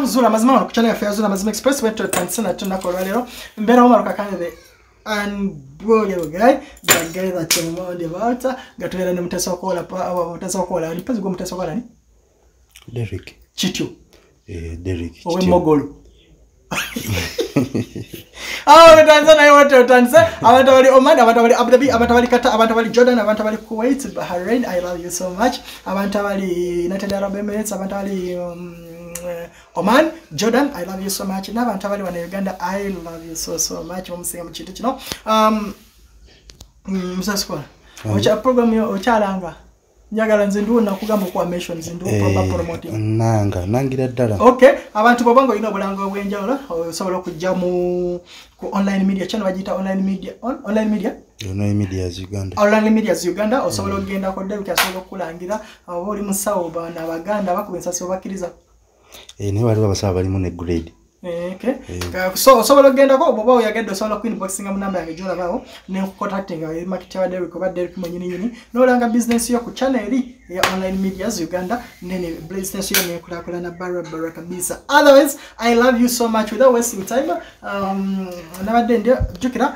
kuzula mazima ono ku channel ya Zula Mazima Express wetu tansana tunakola lero mbera omaruka kanede unbelievable guy the guy that you know about gatwera ne mutasokola mutasokola alipazi go mutasokola ni Derek Chityo Derek owe mogolo Tanzania wote Tanzania abantu bali Oman abantu bali Abu Dhabi abantu bali Qatar abantu bali Jordan abantu bali Kuwait Bahrain I love you so much abantu bali United Arab Emirates abantu bali Oman Jordan I love you so much n'abantu bali wana Uganda I love you so much omusinga mu kintu kino musaskola ocha program yo ochalanga njagala nzindu nakugamba kwa mention nzindu promoting nangira ddala okay abantu bobango ino bulango obwenjawulo osobola okujja mu ku online media channel bagita online media Uganda osobola ogenda ko David asobola okulangira abo oli musawo bana baganda bakubinsa so bakiriza ne bali babasaba bali mu ne grade okay so osobola ogenda ko boba oyagedde osobola ku inboxinga mu number yange jola bawo ne contacting wa market wa Derek oba Derek mwenyini n'olanga business yo ku channel ya online media Uganda nene business yo ne kula na barabara kabisa otherwise I love you so much without wasting time nabadde ndio jukira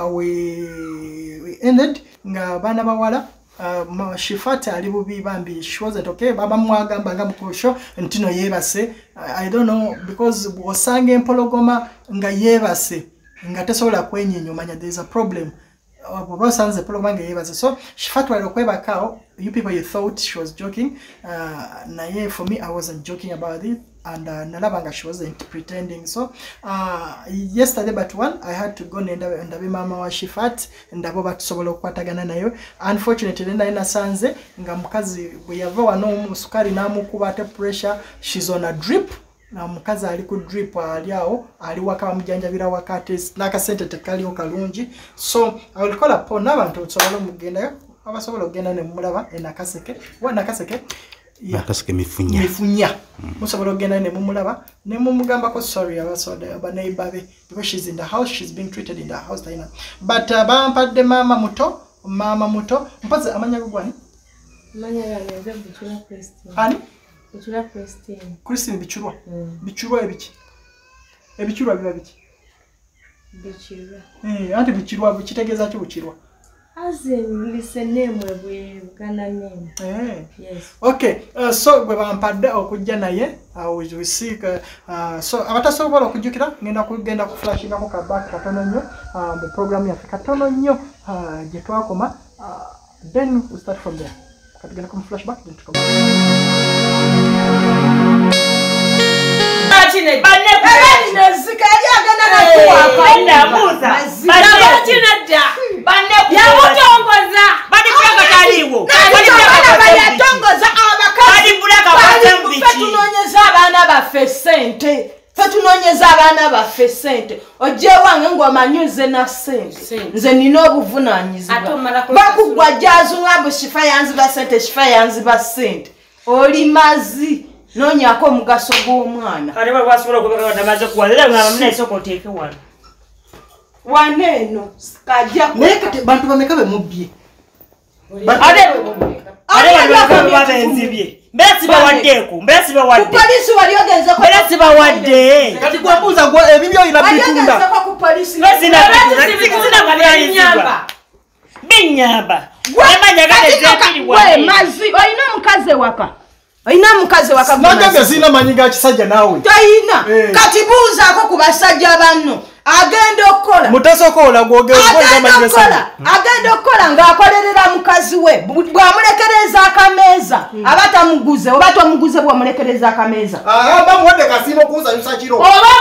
we ended nga bana bawala Shifata alibubi bambi she wasn't okay baba mwagamba nga mukosho ntino yebase I don't know because osange empologoma nga yebase nga tesobola kwenyenyo manya there is a problem baba sanze empologoma nga yebase so Shifata alikweba kao you people you thought she was joking na ye for me I wasn't joking about it and nalabanga she wasn't pretending so yesterday but one I had to go and mama wa Shifat ndabo batusobola okukwatagana nayo unfortunately nda sanze nga mukazi bwe yava wano musukari namukuba ate pressure she's on a drip na mukazi ali ku drip aliao ali waka mujjanjabira wakati naka sente tekaliyo kalungi so I will call upon abantu tusobola mugenda abasobola ogenda ne mulaba enakaseke wanakaseke nakaseke mifunya musobola ogenda ne mumulaba ne mumugamba ko sorry abasoda aba neighbor because she's in the house she's being treated in the house taina but bampadde mama muto mpaze amanya gugwani manya yanze Bichura Christine ani Bichura Christine bichurwa ebichurwa biba biki Bichura anti bichurwa bikitegeza ki buchirwa as in listen name we Uganda name yes okay so gwe bampadde okujja naye we see so abatasobola okujjukira ngenda kugenda ku flashinga ko kabaka katono nnyo mu program ya katono nnyo je twakoma then we start from there katugenda ku flashback then tukoma Chine banne nezikali agana na kuwa kwenda muza banne chine da banne ya mutongoza badi paka kaliwo badi paka badi atongoza abakazi badi bulaka batembichi fetunonyeza abana baffe sente fetunonyeza abana baffe sente oje wange ngomanyuze na sente nze nina obuvunanyizibwa bakugwa jazu ngabo shifa yanzi ba sente oli mazi nonyako mugaso gw'omwana kale basobola okubeka namaze kuwalira nga bamuna isoko teeke wano waneno kajja nekati bantu bameka be mubye ade babenzibye mbesi bawaddeko ku polisi wali ogenze ko mbesi bawadde kati kwabuza gwa ebibyo ila bitunda ku polisi mbesi na binyamba emanya gade zepili we mazi oyina mukaze waka nagambye sina manyiga kisajja nawe tayina kati buuzaako ku basajja banno agenda okukola mutasokola agenda okukola ng'akolerera mukazi we bw'amulekereza akameeza aba tamuguze oba tomuguze bw'amulekereza akameeza bamuwadde kasino kunsanyusa kiro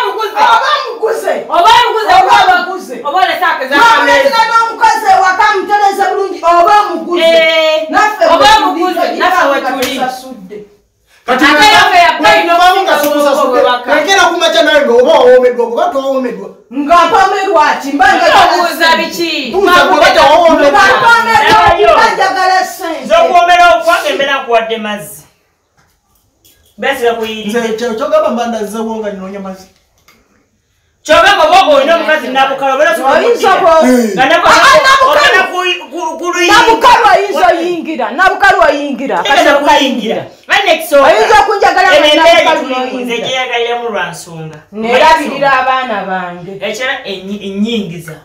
n'omukazi ewaka mutereza bulungi oba omuguze naffe wetuli kati ngera kumacha nawe oba owomeddwa kuba towomeddwa ngapomerwa ati mbabuuza biki njagala sente zokuwomera okwange embeera nkuwadde mazzi besira kuyirire kyogamba mbandazewo nga ninonya mazzi kyogamba oba olina omukazi nabukala obera nabukalwa oyinza oyingira ayinza okunjagala nze gyeyagalira mu lwa nsonga nerabirira abaana bange ekira ennyingiza.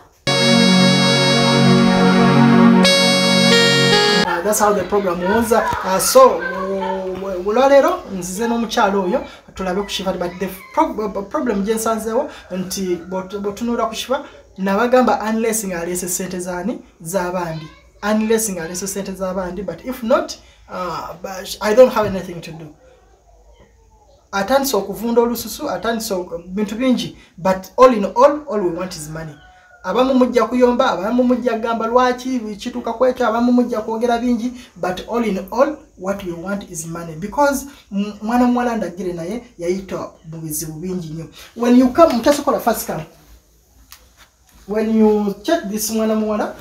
That's how the program was. So olwaleero nzize n'omukyalo oyo tulabe ku Shiva, but the problem gyensanzeewo nti bw'otunuula ku Shiva nabagamba unless ng'aleese ssente z'abandi, unless ng'aleese ssente z'abandi, but if not but I don't have anything to do. Atandise okuvunda olususu, atandise bintu bingi, but all in all we want is money. Abamu mujja kuyomba, abamu mujja gamba lwaki kituka kweta, abamu mujja kwogera bingi, but all in all what we want is money, because mwana mwala ndagire naye yayita bubizibu bingi nnyo. When you come mutasokola first come, when you check this mwana mwala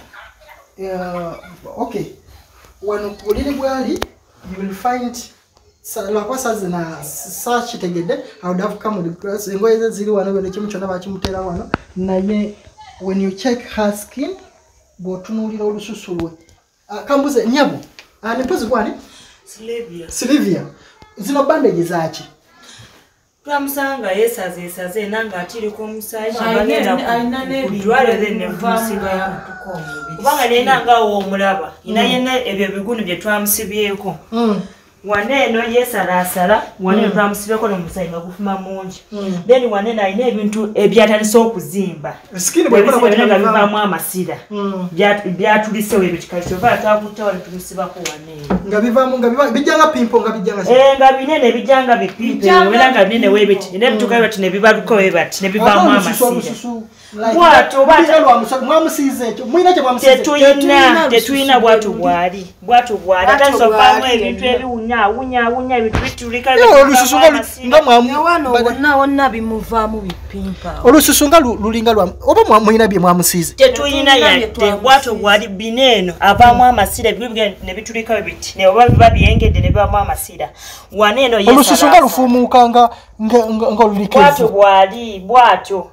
okay, when ulili bwali you will find lwakwasa na search tegede I would have come with the grass engoye ziri wano bele kimu kyonna bakimutera wano naye. When you check her skin, botunulira olususu lwe. Kambuze nyabo. Nipozi kwani? Sylvia. Zino bandage zaki. Twamusanga yesaze nanga atiri ko musajja banena kudwala then nevusiba. Kubanga nena wo omulaba. Inayene ebyo bigunu bye twamusibyeko. Waneno yesarasara waneno twamusibeko n'omusajja gufuma mungi. Then waneno ayina ebintu ebyatandise okuzimba. Skini bwe kola nga bivaamu amasira. Byatulisewo ebyo kikali kyova atakuta wali tumusibako waneno. Nga bivaamu bijjanga pimpo nga bijjanga. Nga binene bijjanga bipimpo wera nga binene webiti. Ne bituka bati ne bibaluko webati ne bivaamu amasira. Bwato bata mwamusize ekyo mwina kye mwamusize tetuyina bwatu bwali atandise okuvaamu ebintu ebiwunya ebintu bitulika olususu nga wonna bimuvaamu bipimpa olususu nga lulinga lwa oba mwina bye mwamusize tetuyina yadde bwatu bwali bineeno avaamu amasira ne bitulika ebiti ne oba biba byengedde ne bivaamu amasira waneeno olususu nga lufuumuuka nga olulikezi bwatu bwali bwatyo.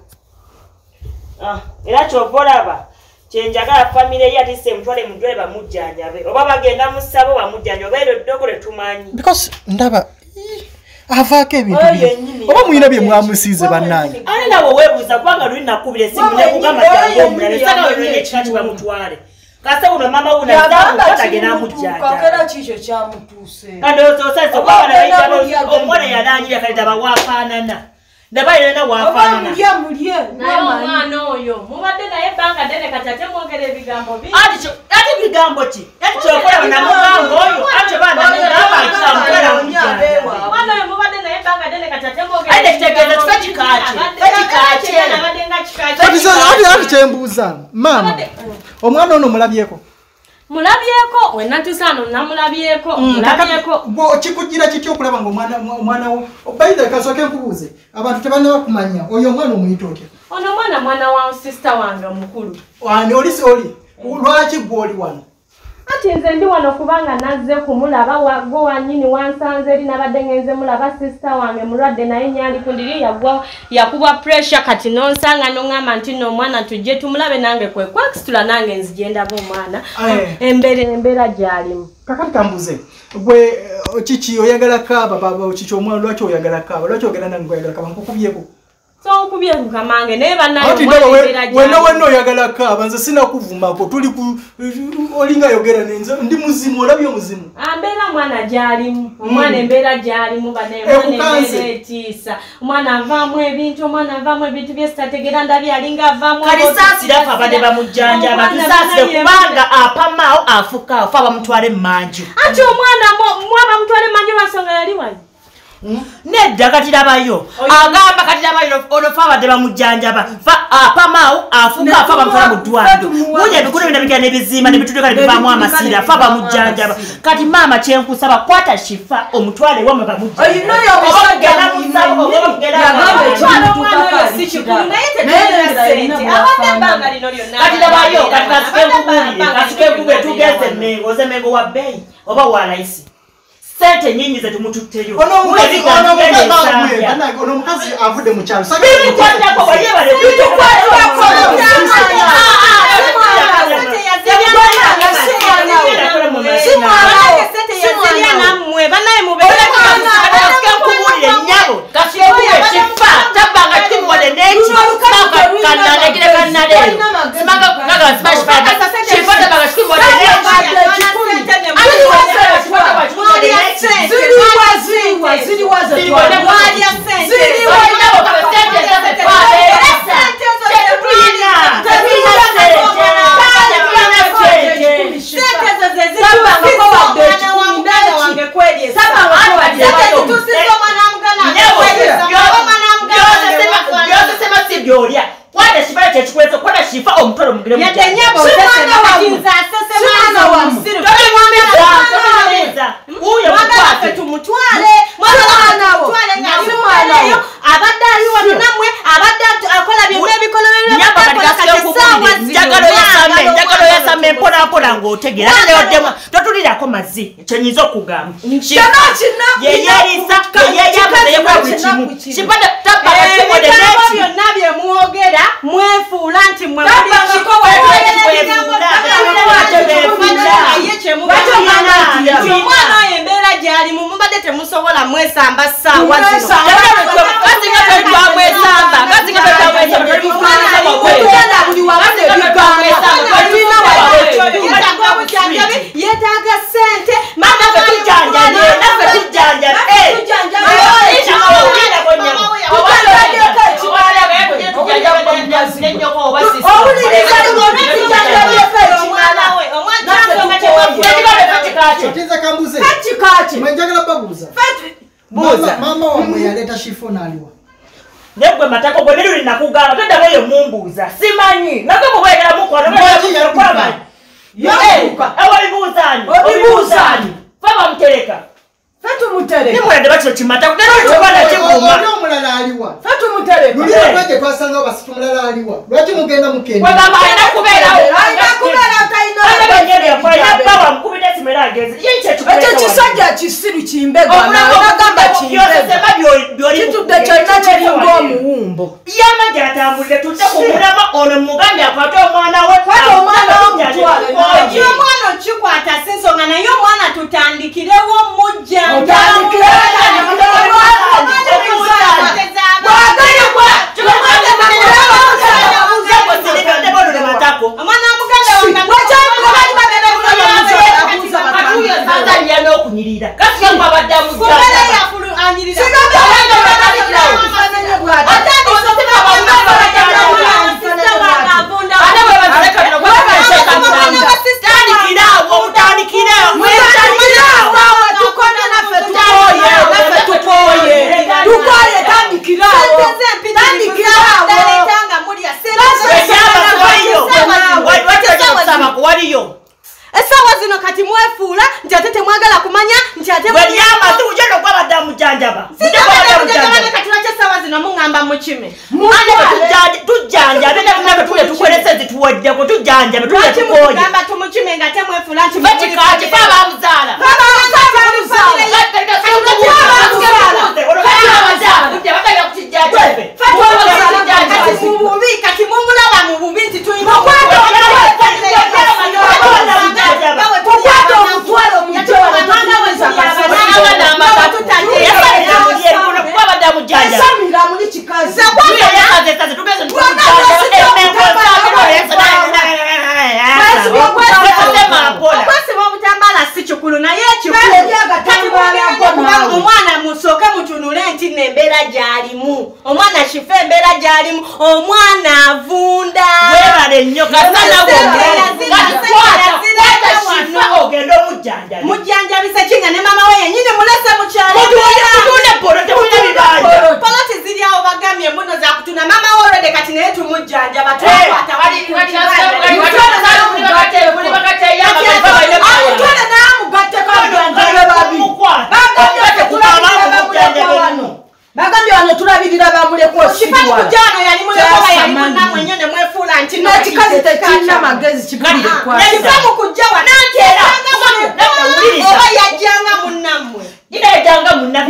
Era kyovolaba kyenjagala famire yatise mutwale mudwale bamujjanjabe oba bagenda mu ssabo bamujjanjabe oba eryo ddogole tumanyi because ndaba avaako ebintu oba muyina bye mwamusiize bannange ate nawe weebuuza kubanga luli nakubira essimu ne kugamba jangu omulabe sanga olwene ekika kibamutwale kase uno mama unatagenda amujjanjabe kikyo kyamutuuse kandi osose okubana omwana yalangira kaleta bawafaanana ndabayirana wafaanana mulye n'omwana oyo mubadde naye ebbanga ddene kati ate mwogera ebigambo bingi ati bigambo ki ati kyokola namugambo oyo ate omwana oyo mubadde naye ebbanga ddene kati ate mwogera ate kitegeeza kika kikaaki ati kyembuuza maama omwana ono mulabyeko mulabyeko wennatusano namulabyeko kikugira kitya okulaba nga omwana wo bayitha kasooke nkubuuze abantu tebanaba kumanya oyo omwana omuyita otya ono mwana wa sister wange mukulu oli lwaki gwoli wano ati nze ndi wano kubanga nazze kumulaba gwe wanyini wansanze eri nabadde ngenze mulaba sister wange mulwadde naye nyali kundiri yakuba pressure kati nonsanga noŋŋamba nti no omwana tujje tumulabe nange kwe kwakisitula nange nzigendaba omwana embeera gy'alimu kakati kambuze gwe kiki oyagala kaaba kiki omwana lwaki oyagala kaaba lwaki ogenda nange oyagala kaaba nkukubyeko so kubye kukamange naye wenna oyagala kaaba nze sinakuvumako tuli olinga yogera nenze ndi muzimu olabye omuzimu ambeera mwana gy'alimu omwana embeera gy'alimu banemwana etiisa omwana avaamu ebintu byesitategeera ndabi alinga avaamu kalisaasirafu abadde bamujjanjaba tusaasire kubanga apamaawo afukaawo fe abamutwala emmanju ati omwana mwabamutwala emmanju lwansonga yali wali nedda katirabayo agamba katirabayo olofa abadde bamujjanjaba apamaawo afuka afa bamutwala mu ddwaliro munya ebikulu bina bigenda nebizimba nebitulika nebivaamu amasira afa bamujjanjaba kati maama kyenkusaba kwata shifa omutwale wamwe katirabayo katikekubwe tugeze mengo oze mengo wa bbeeyi oba wa layisi sente nyingi zetu mututteyo ono mukazi avudde mu kyalo Chenyizo kugamba. Yeyerisa, Shipanda tapa byonna bye muogera mwefuula nti mwe omwana oyo embeera gy'alimu mubadde temusobola mwesambe ssaawa zino yeetaaga ssente mama wamwe yaleta shifo naliwa Negwe matako gwe nero linakugamba todda boyo mumbuuza simanyi nako bwegera mukono obibuuzani faba mutereka fetu mutereka nimwende bakyo kimata nero kyobana kiguma omulala aliwa fetu mutereka luli lwake twasanga abasitu mulala aliwa lwaki mugenda mukenda wagamba ayina kubeerawo tayina bawa mukubira simera ageze ekyo kisajja kisiru kimbegwa nagamba kimbegwa kitudde kyonna kiringa omuwumbo yamajja atambulire tudde kumulama ono mugambi akwate omwana we omwana okikwata si nsonga naye omwana tutandikirewo mujja esawa zino kati mwefuula nti ate temwagala kumanya nti ate katulaki esawa zino muŋŋamba mukime tujjanjabe tukolesezi tuwaddeko tujjanjabe tukimugamba tumukime nga temwefuula nti bamuzaala mububi kati mumulaba mububi nti tulina omwana musooke mutunule nti nembeera gy'alimu omwana shife embeera gy'alimu omwana avunda webale nnyo mujjanjabise kinga ne mama we yenyini mulese mukyalopoloti ziryawo bagambye embuno zakutuna mama we olwedde kati naye tumujjanjaba bagambye wano tulabirira bamulekosibwano yali mulekoba yali munamwe nnyo ne mwefuula nti nekikazi tekirina magezi kibuliremukujja wanaoba yajjanga munnammwe yajjanga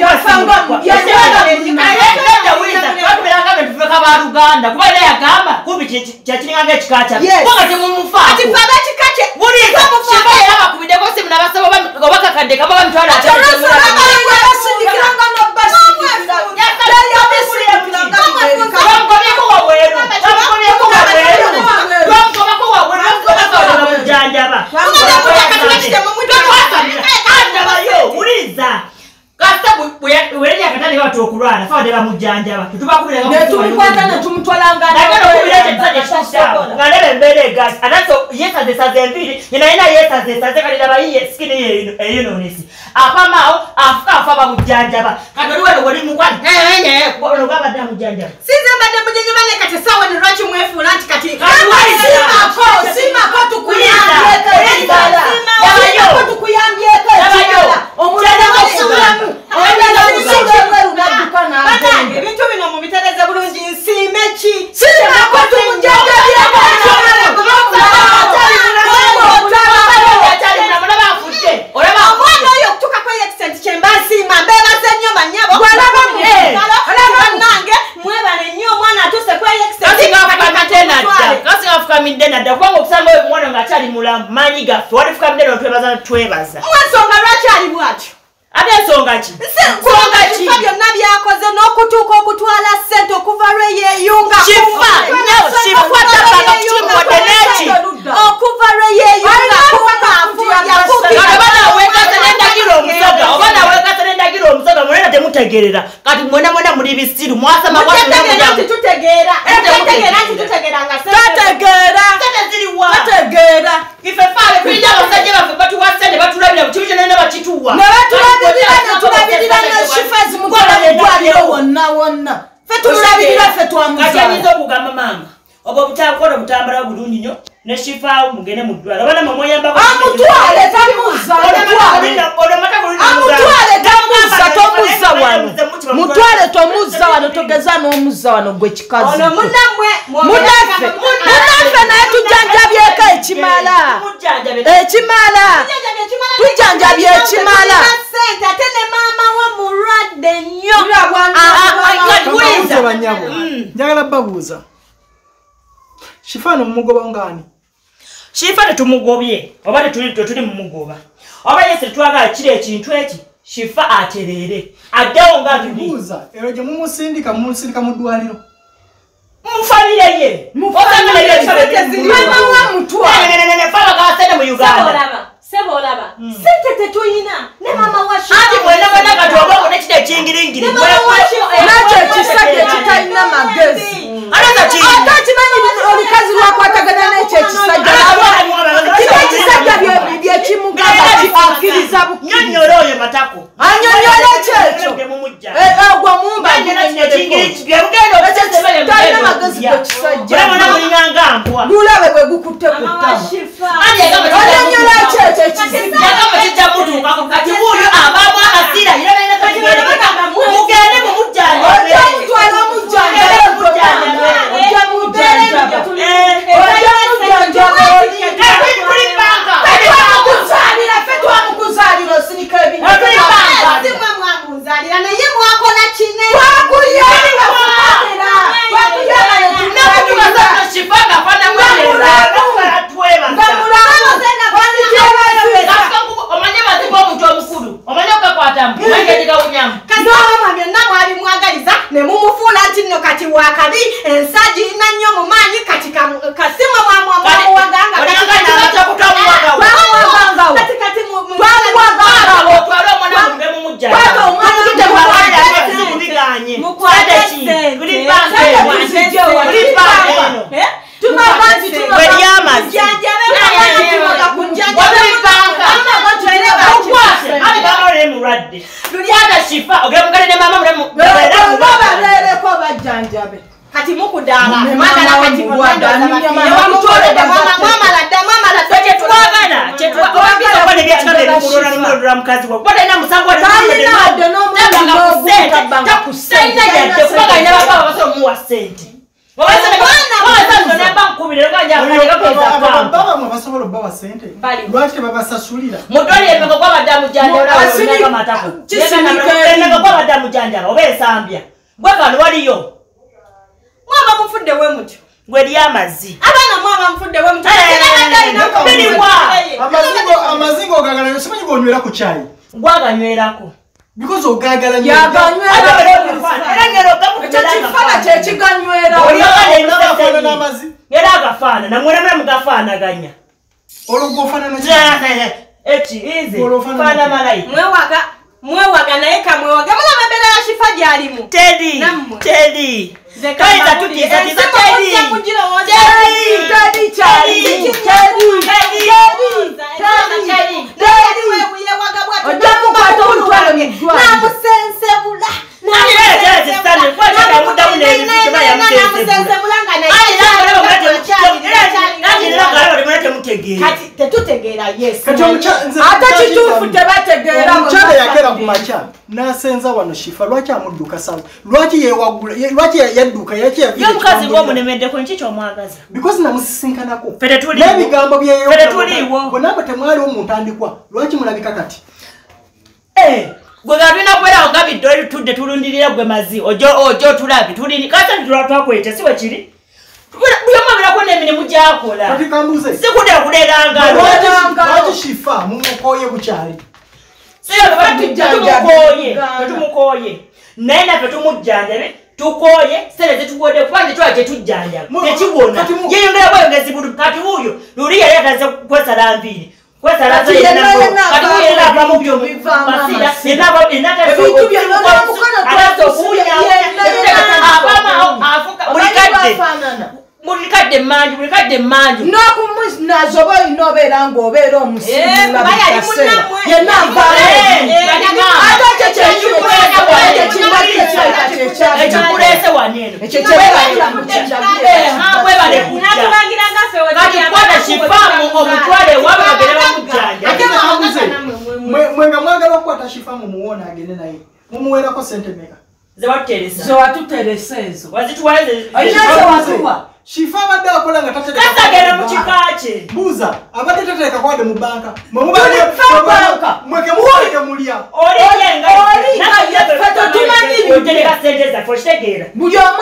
munnabatubeeranga baluganda kuba era yagamba kumbi kyakiringanga ekika kyakati mumufaaatifaabekikake buliera bakubiddeko simu nabasaba obakakadde kaba bamitwala uliza kasita bweyakatale kwata okulwana fa deba mujjanjaba tubakubira ne tumukwata ne tumutwalanga ngalebe mbere gas anaso yesa zesaze mbiri yina yesa kalira bayiye skin eyinonisi apamao afa bamujjanjaba katoliwe wali mukwani bolo gabadde mujjanjaba size mbadde mujjanjaba ne kati sawa ne lwaki mwefula anti kati simako tukuyambyeko ebintu bino mubitereze bulungi nsiimeki simako tumujjanjabyeko omwana oyo okutukako extent kyembasiima mbebaze nnyo banyabo nange mwebale nnyo omwana atuse ku extent nadda kubanga okusanga oyo mwana ng'akyali mulamu maanyi gaffe walifukamidde notwebaza twebaza mwensonga lwaki ali bwatyo ate ensonga ki nsonga byonna byakoze n'okutuuka okutwala ssente okuva lweyeyunga okuva lweyeyunga oba nawekasa n'endagira omusoga mwena temutegerera kati mwena muli bisiru mwasamategeera ife faale tulina abasajja baffe batuwa ssente batulabira bukibi kyonna bakituwa netulabirira neshifa zimukola mudwaliro wonna fe tulabirira fe twamuzayinza okugamba maama obwo butakola butambula bulungi nnyo neshifa mugende mu ddwaliro abana mamuyambako amutwale tamuza wano mutwale tomuza wano togeza n'omuza wano gwe kikazi munaffe naye tujanjabyeko ekimala tujanjabye ekimala ate ne maama we mulwadde nnyo njagala babuuza Shifano mumugoba ngani Shifa tetumugobye oba tetuli mumugoba oba yese twagala kire ekintu eki Shifa aterere addawo nga tubuuza ero gye mumusindika mudwaliro mufamile ye mufamile ye mama wa mutwa fala ka sene mu Uganda Sebolaba sente tetuyina ne mama wa Shifa ati mwena katobo ne kite kingiringiri nacho kisage kitayina magezi alaza kingi atati manyi olikazi lwakwatagana n'ekyo ekisajja ekisajja byekimugamba kifakiriza bunyonyola oyo matako anyonyola ekyekyo ogwo mumba talina magezi gekisajja lulabe bwe gukutte ku ttama anyonyola ekyekyo mugende mumujjanja wakabi ensaji ina nnyo mu maanyi kati kasima waganga kati mukudala mama kati mwana mama la chetwagala kwa nebya chikale kumulora nimulora mkazi wa bwana ina musango wa takusenda yadde kubaga ina baba baso muwa sente mutwali emeko kwa badamu janjala obesambya gwekano waliyo mwaba mufudde we mutyo gwe lyamazi abana mwaba mufudde we mutyo amazingo ogagala yosimanyi gonywera ku chai gwaganywerako because ogagala kifana kyekiganywera era agafaana namwera mwewaga naye kamwewaga mula mabera ya shifa gyalimu Teddy kaiza tutiza Teddy kati tetutegeera yes ate kituufu tebategeera omukyala yakera ku makya n'asenza wano Shifa lwaki amudduka sawa lwaki yewagula lwaki yadduka yaki yo mukazi ng'omunemeddeko nki ky'omwagaza because namusisinkanako fere tuliwo n'ebigambo byeyo fere tuliwo bonna temwali omuntandikwa lwaki mulabika kati gwe gabina kwera ogabidde oli tudde tulundirira gwe mazi ojo tulabi tulini kati twakwete si we kiri buyomabirako n'emirimu gyakola kati kambuze sikudde kuleranga lwaki Shifa mumukoye bukyali tetumukoye naye naffe tumujjanjabe tukoye sente zitukodde kubanga tetwala gyetujjanjaba tekiwona yeyongera bweyongezi bulu kati wuuyo luli yali ataze kwesala nviiri Mulikadde manju nazoba olina obeera ng'obeera omusimbula bikaseera yenna ekikulese waneeno kwata Shifamu omutwale wabe bagere bamujjanja mwenga mwagala okukwata Shifa mumuwona agende naye mumuweerako sente meka zewatuteresa ezo wazituwale Shifa abadde akola nga tatagenda mu kika kye buuza abadde tateeka kwade mu banka mweke mulya otereka sente zaffe okitegeera buli omu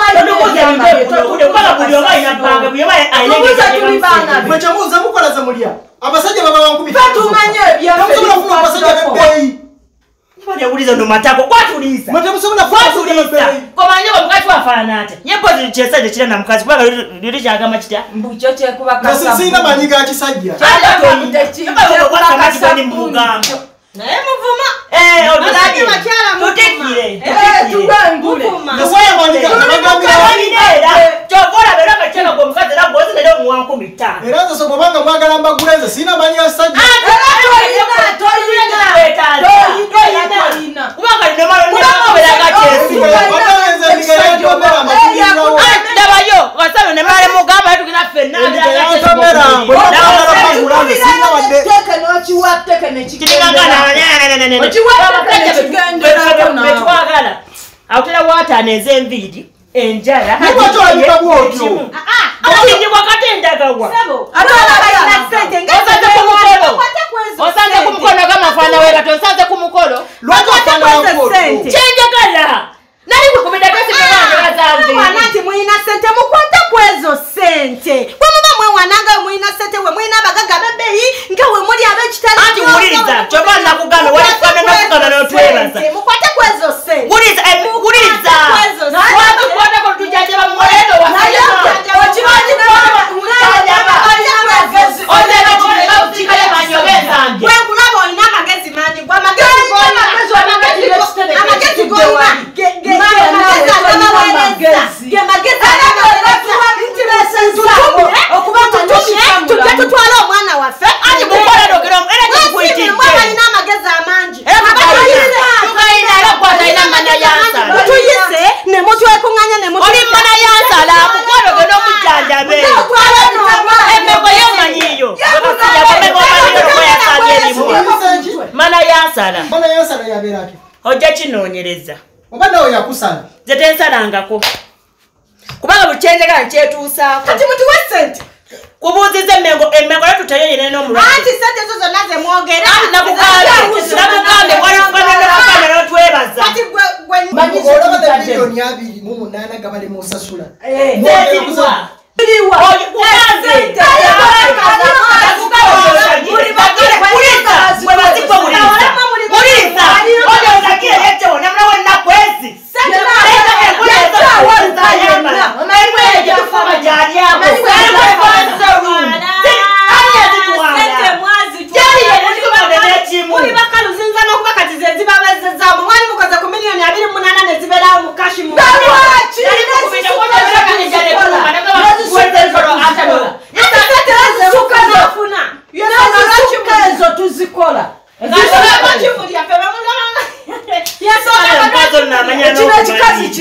mwekyemuuza mukola ze mulya abasajja baba bankumi tumanye temusobola kufuna abasajja bebbeeyi Uliza ndo matako kwatuliza. Matamusobola kwatuliza. Komanye bamukati wafaana ate. Nyembo zilichesaje kira na mukazi kwa lirija agama kitya. Mbucho kye kuba kasa. Nasina manyiga akisajja. Ala ko mudeki. Kwa kasa ni mugamba. Naye muvuma. Onaje makyala tutekire. Tubangule. Nasina manyiga bagambira. Chokola beraka kyala kwa mukazi na bozi leo muwanko mitano. Eraza so banga mwagala mbaguleze sina manyiga sajja. Autera wataneze envidi enjala wakatendagawa osanze kumukono kamafaana wera tosanze kumukolo kyenjagala nali kukubida wanati mwina sente mukwata kwezo sente bwemuba mwewananga mwina sente we mwina abagaga bebeyi nga we muli abekitali anti wuliriza kyoba nakugambe walikukana notwebaza mukwate kwezo sente wuliriza watukwata ko tujajaba mumulendo wekulaba olina amagezi mangi gwe amagezi tutwala omwana waffe alina amagezi amangi tuyise nemutwekunganya yansala mukolo gena omujjanjabe emego yomanyiyo mana yansala yabeeraki ojja kinoonyereza oba nawe yakusala ze tensalangako kubanga buli kyenjagala nkyetuusaako kati mutuwe sente kubuuziza emmengo natutayeyene n'omulwadde anti sente zo zonna ze mwogera nakugambe walifukana notwebaza olaba the miliyoni 28 gabali musasula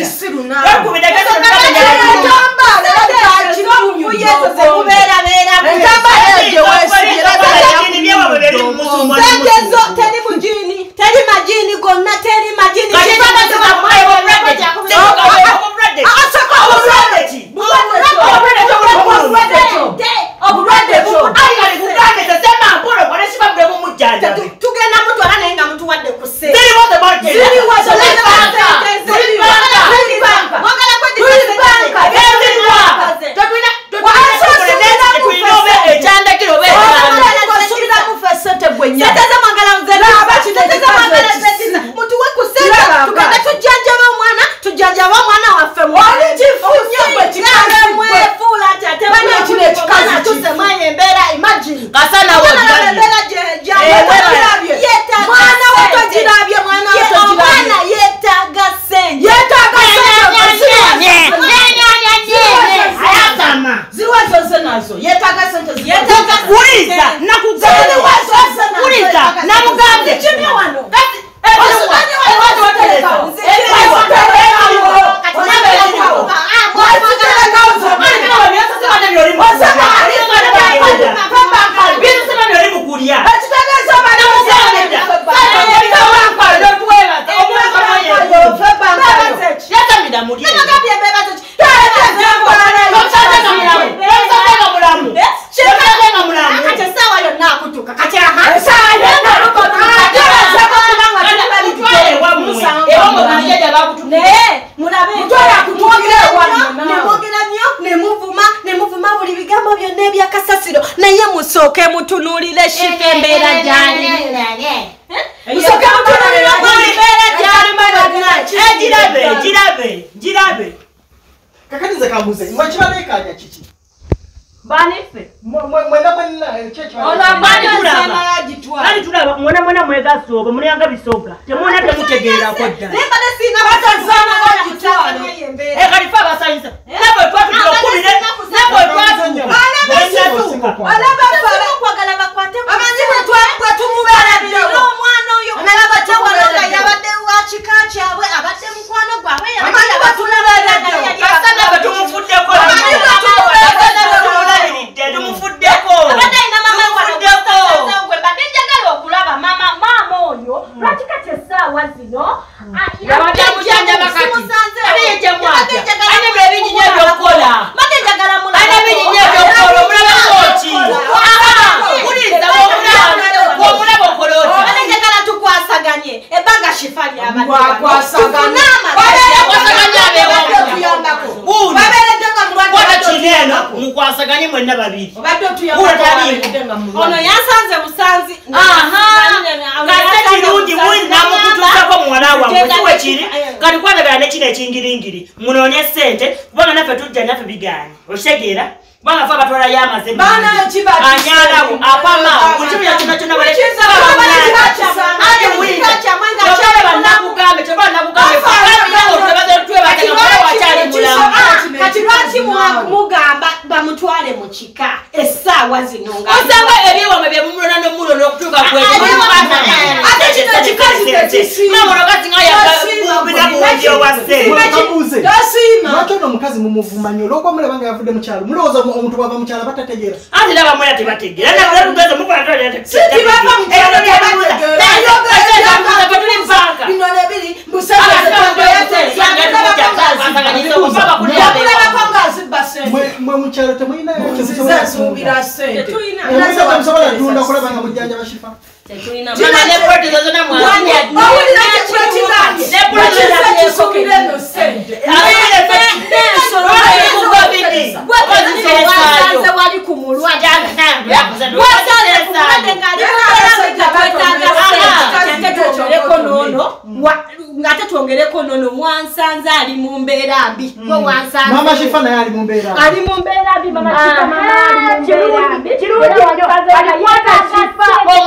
Mama Shifana yali mumbera. Ali mumbera bi mama Shifana mama ali mumbera. Chirundi alikwata Shifa.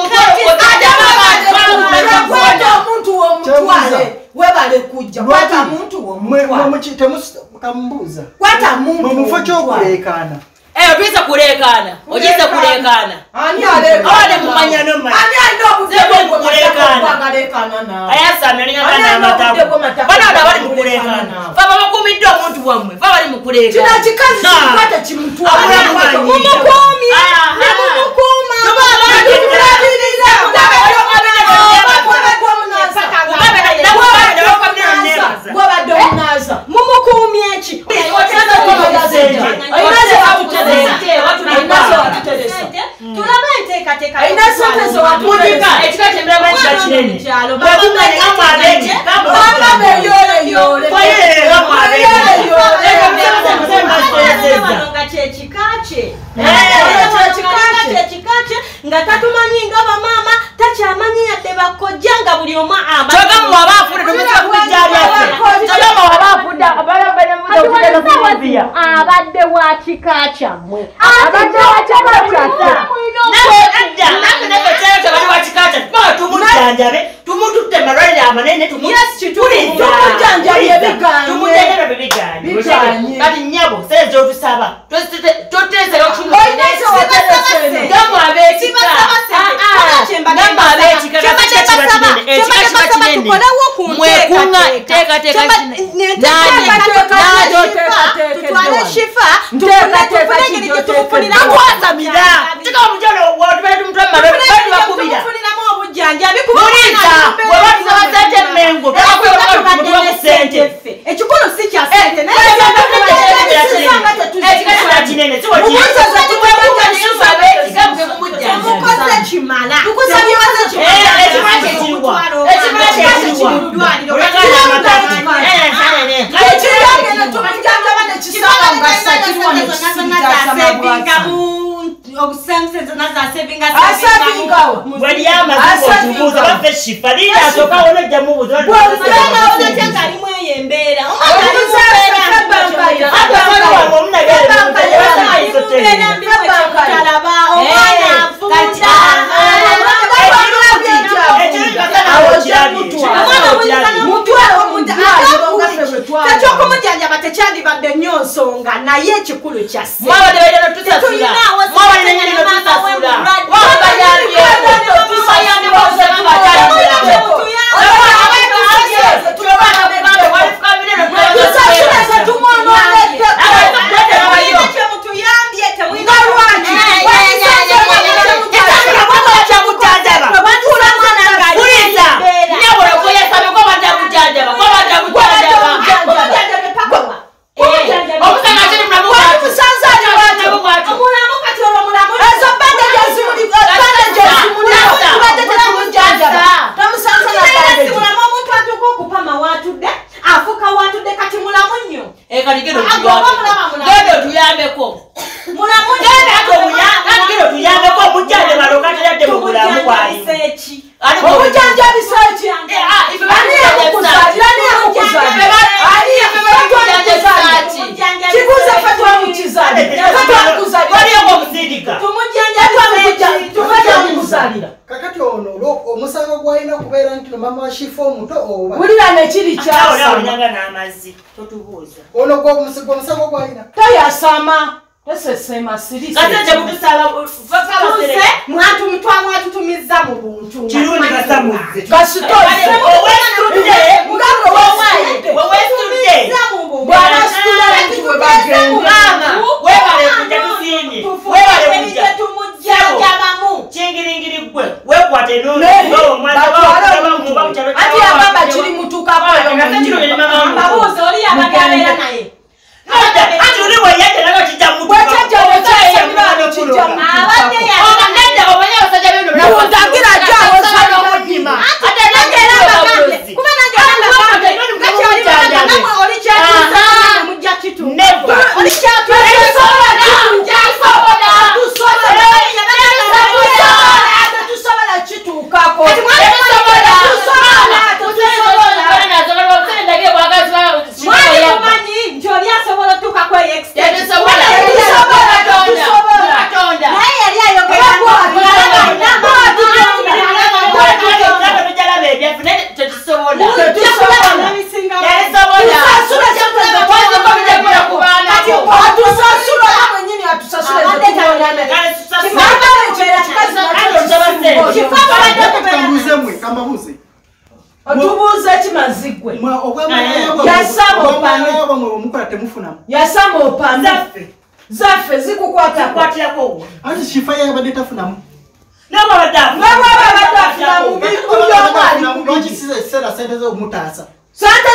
Omuntu womutwale webale kujja kwata muntu womutwale. Mwe mukambuza. Kwata muntu. Mumufocho kulekana. Ojiza kulekana. Ojiza kulekana. Ani aleka. Ade mumanya no manya. Ani alina obudde kulekana na. Ayasa amenye kana matako. Bana abali mukulekana. Faba bakumidde omuntu bwamwe. Faba bali mukulekana. Kina kikazi kikwata kimutwa. Mumukomi. Mumukuma. Mumukumi eki. Tulaba enteekateeka. nga tatumanyi nga bamaama takyamanyi yadde bakojjanga buli omu abadde wa kika kyammwe tumututte malwalire amanene kati nyabo sente zotusaba totesera ekikulu si kya sente kimala ekyokumujjanjaba tekyandibadde nnyo nsonga naye ekikulu kakati ono omusango gwalina kubeera nti mama wa shifo omuto oba wulira nekiri kyasama n'amazzi totubuuza ono omusango gwalina tayasama esesema sirisi mwatutumizza mu buntu kirundi kasamuze Atu mukula temufunamu yasama opanda zaffe zikukwatako ati shifa yabadde tafunamu lwakisera sente zomutaasa sente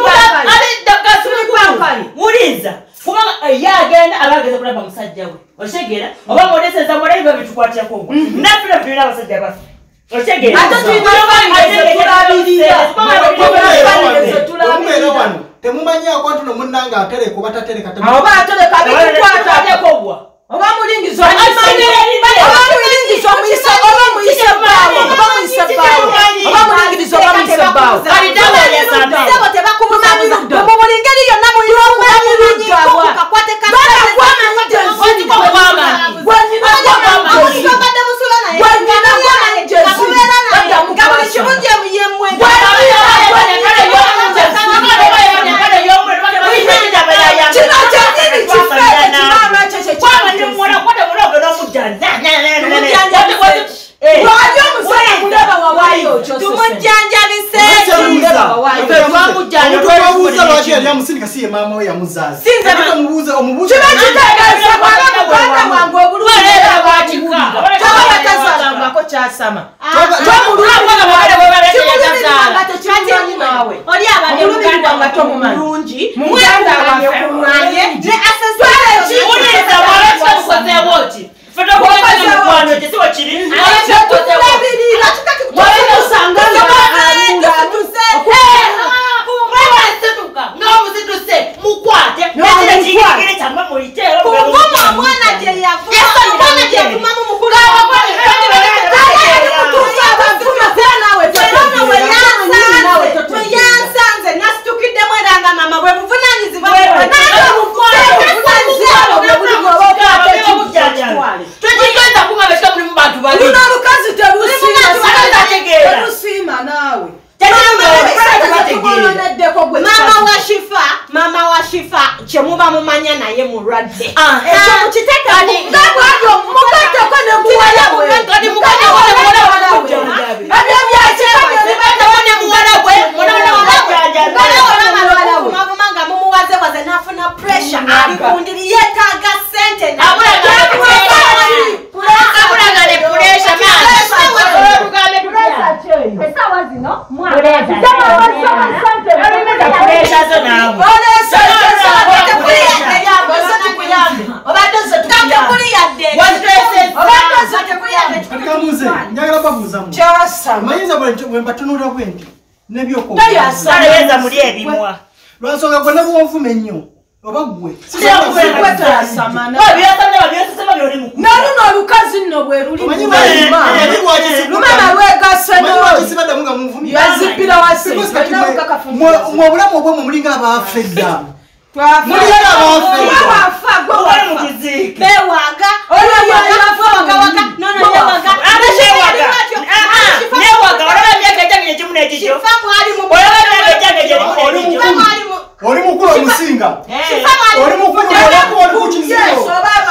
muliza kubanga yagenda abageza kulaba musajja we oshegera oba modeseza mulayi babitukwatako ogwo naffe tulina abasajja baffe oshegera wano temumanyako nti nomunanga atereka oba tatereka oba atereka bitukwatako ogwo oba mulingizo siye mama we yamuzaza sinza mubuze omubuze mama wa Shifa chemuba mumanya naye mulwadde ekyo mukiteka ngabyo mukate ko ne muwala we kadi mukate wala abyo byakeka ne batabone muwala we mwana mumanga mumuwaze waze nafuna pressure alikundi yetaga sente na lwansonga gwe nabuwonfuma ennyo oba gwe naluno olukazi nno bwe lulimumama lwegaseno yazipira wasimwe obulamu obwemwe mulinga abafedda oli mukulu omusinga oli mukulu oli kukizigo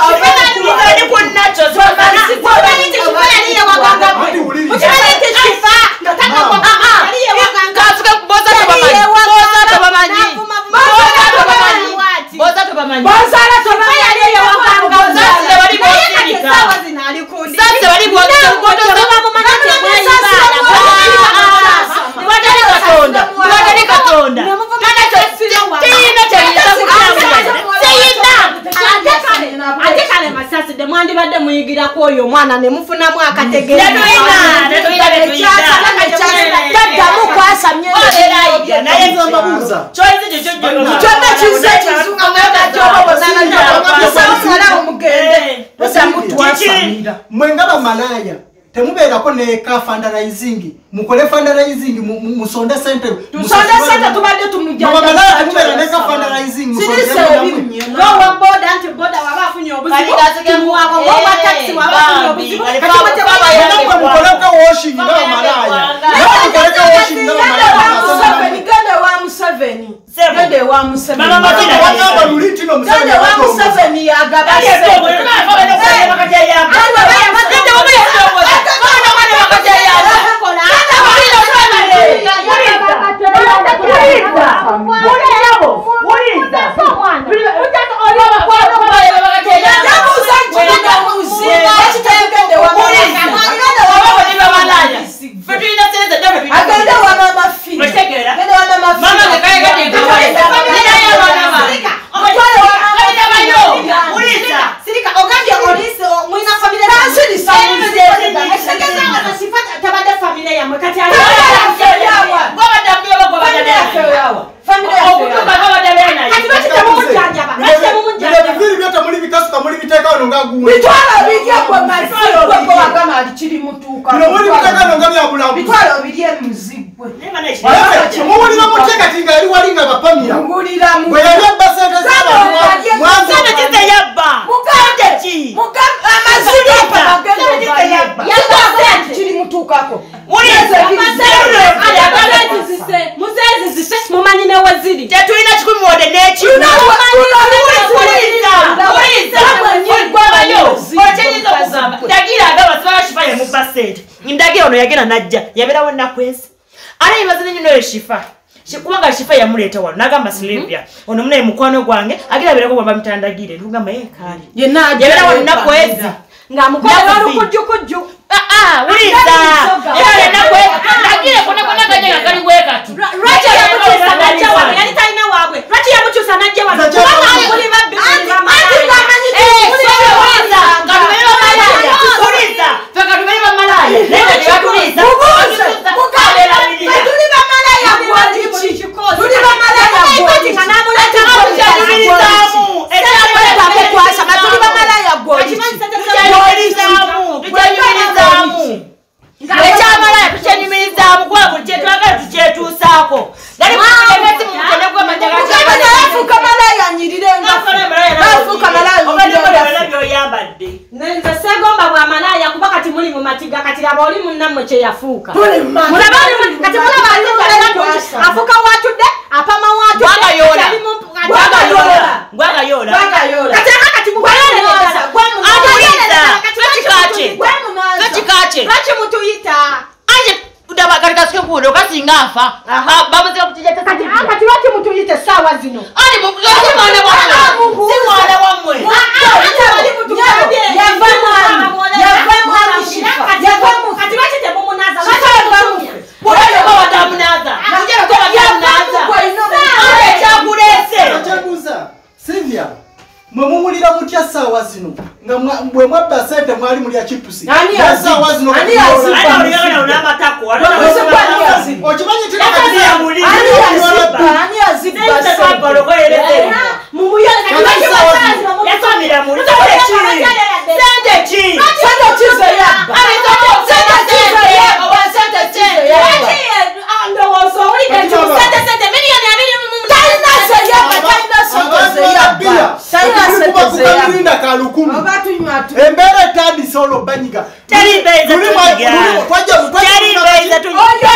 mwandibadde muyigira ko oyo mwana ne mufunamu akategeera taddamu kwasamye naye nzombabuuza kyonna kize kizungamwala omugende osamutwasamira mwenga bamalaya temubeerako ne ka fundraising mukole fundraising musonde sente tubadde tumujjamalaya temubeera ne ka fundraising lowa boda anti boda wabafunye obuzibu kimuwako wowa taxi wabafunye obuzibu mukoleka washing n'abamalaya mukoleka washing n'abamalaya gende wa Museveni gende wa Museveni wagamba lulitino Museveni wa Museveni yagaba bitwalo bidye muzigwe muwulira mutekati ngaali walinga bapamira bwe yali abba sente Mwanzana jite yabba. Mukandechi. Amazuli apa magendo yabba. Yabba chiri mutukako. Muzezi zise mumanyine waziri. Tetulina kikumi wode nechi. Ndagira agaba sibala shifa mu basset. Ndagira ono yagenda najja. Yaberawo nakwesi. Ala ibazine nyino shifa. Shikubanga shifa yamuleta wano nagamba Sylvia ono mune mukwano gwange agira bereko baba mtandagire ntugamba kali yena yabera wano nakwezi nga mukola olukujju uliza yena nakwe ndagire kona kanya kali weka tu racha yamuchusa najja wano yani taina wabwe racha yamuchusa najja wano kubanga kuli babbi aboli munamwe kye yafuuka mulabali kati mulabali afuka watude apama watude gwagayola kati mugwayoleza gwakache lwaki mutuyita aje udabagalika sike kuno kasinga afa bamuze kutijeta kati lwaki mutuyite sawa zino ali mwana wamwe Sylvia mwemumulira mutya sawa zino nga mwe mwabba sente mwali mulya chipusi sawa zino ani azibba unamatako okimanyi tina ani azibba Embere tadi solo banyiga. Teri beza tujiga. Teri beza tujiga.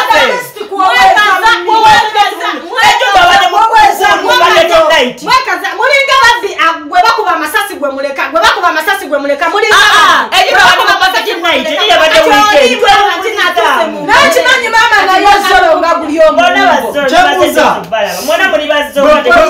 Mulinga babi agwe bakuba amasasi gwe muleka. Gwe bakuba amasasi gwe muleka. Mulinga. Ejiba bakuba amasasi night. Ejiba bade weekend. Nachimanyi mama na yozolo nga guli omuntu. Chabuza. Mwana muri bazo.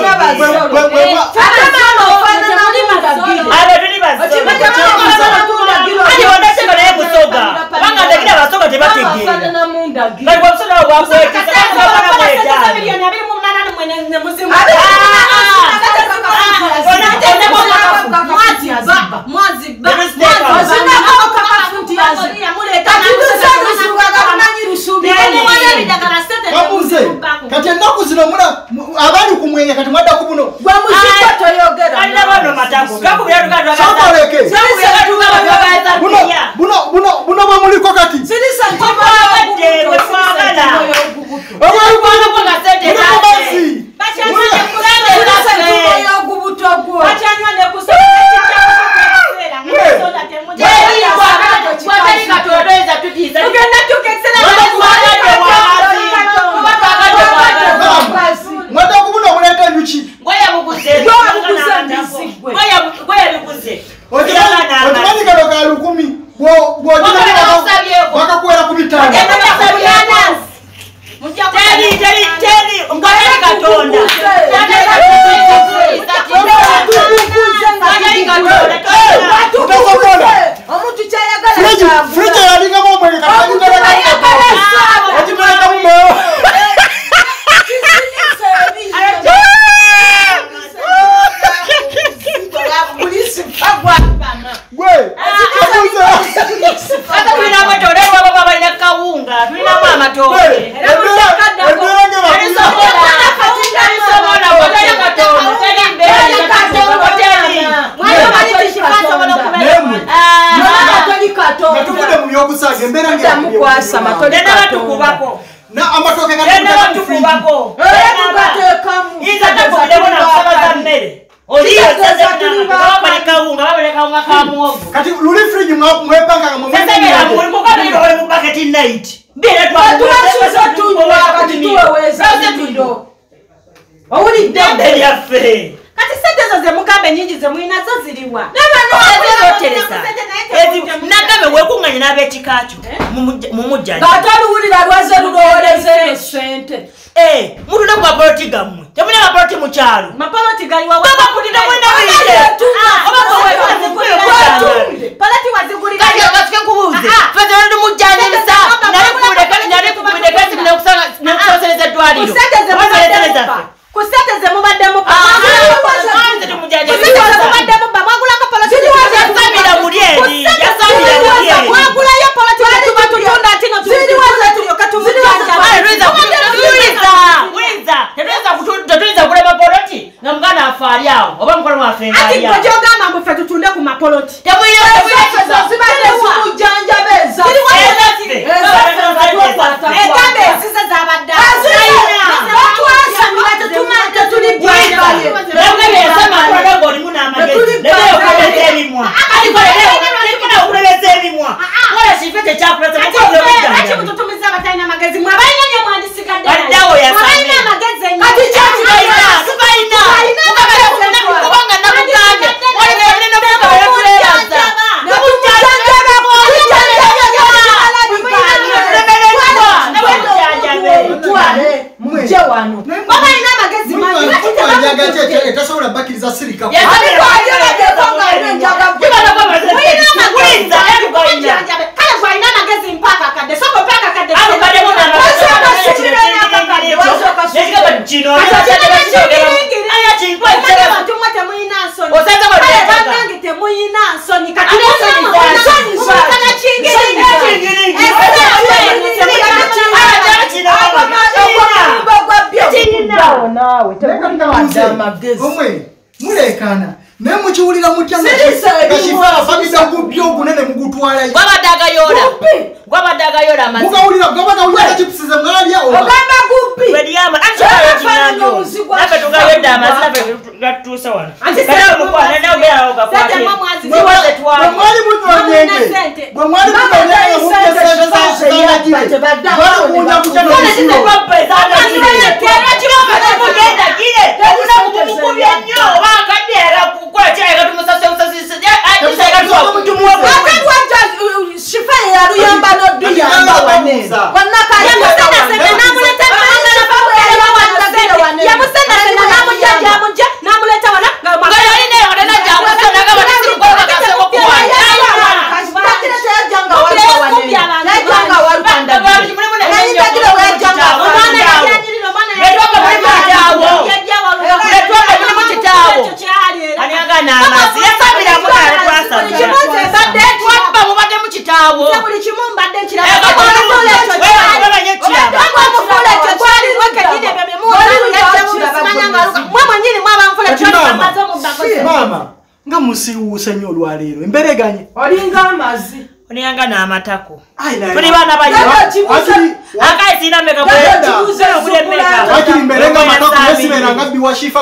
Kati ennaku zino mula abali kumwenya kati mwadda kubuno gwa muzika toyogera alina bano matako kakubira tukatwa sokoleke buno bamuliko kati sinisa ntibabadde wefagala obwalukwana kwa sente basi bachanywa kurande sinisa yogubutogwo bachanywa ne kusema soda temoja kwa kali katoleza tujiza ugenda tukexela mwada kubuno muleta njuki ngoya bukuze okimanyi kalo ka 10 bakakuwera ku bitanda teri ngayali katonda kwasa matoli batukubako na amatoke batukubako iza takubideko na kusaba za mmere oliyo baleka unga kamuogo kati luli fridge mwepanga mu sasa ya muri mukabiro ole mu bucket night bira twasuza tunywa kati tuweweza ndo awuli ndende ya fe kati sente zo ze mukambe nyingi ze mwina zo ziliwa nagabe wekunganya n'abekikacho mumujjaji gataluwulira lwaze lulowooleze sente mulina ku mapoliti gammwe temulina mapoliti mu kyalo mapoliti galiwa babakulira mwena politi wazigulira kasike nkubuuze feze ndi mujjanjabisa nali kubudekasi nakusosereza eddwaliro kusente ze mubaddemu mwagulako yasamira muli eri yasamira muli eri mwagulayo politi tubatulunda ntino tetuyinza kugula mapoloti nga muganda afe ali awo oba mukola mwaffe nga ali awo ati gyogamba mbu ffe tutunde ku mapoloti egambe ezize zabadde olimu n'amagezi ebimwa ebimwa ola kife tekyakuleta mututumiza abatalina amagezi mwe abalina nyo mwandisigadde baddawo abalina amagezi kubanga nakugambye babalina amagezi etasobola bakiriza sirika mulekana naye mukiwulira mutya ngakifaala famisa gubbi ogunene mugutwalayo gwabadde agayola amazima mugawulira gabagawulira kipisize mwalya ogamba gubbi naffe tugayodde amazima gatutuusa wano bwemwali munyonyenge bwemwali shifaye yaruyamba noduyamba wane mama nga musiwuuse nnyo olwaleero embereganye olinga amazi oniyanga n'amatako tuli baana akaisina meka akiri mberenga amatako yesiberanga biwashifa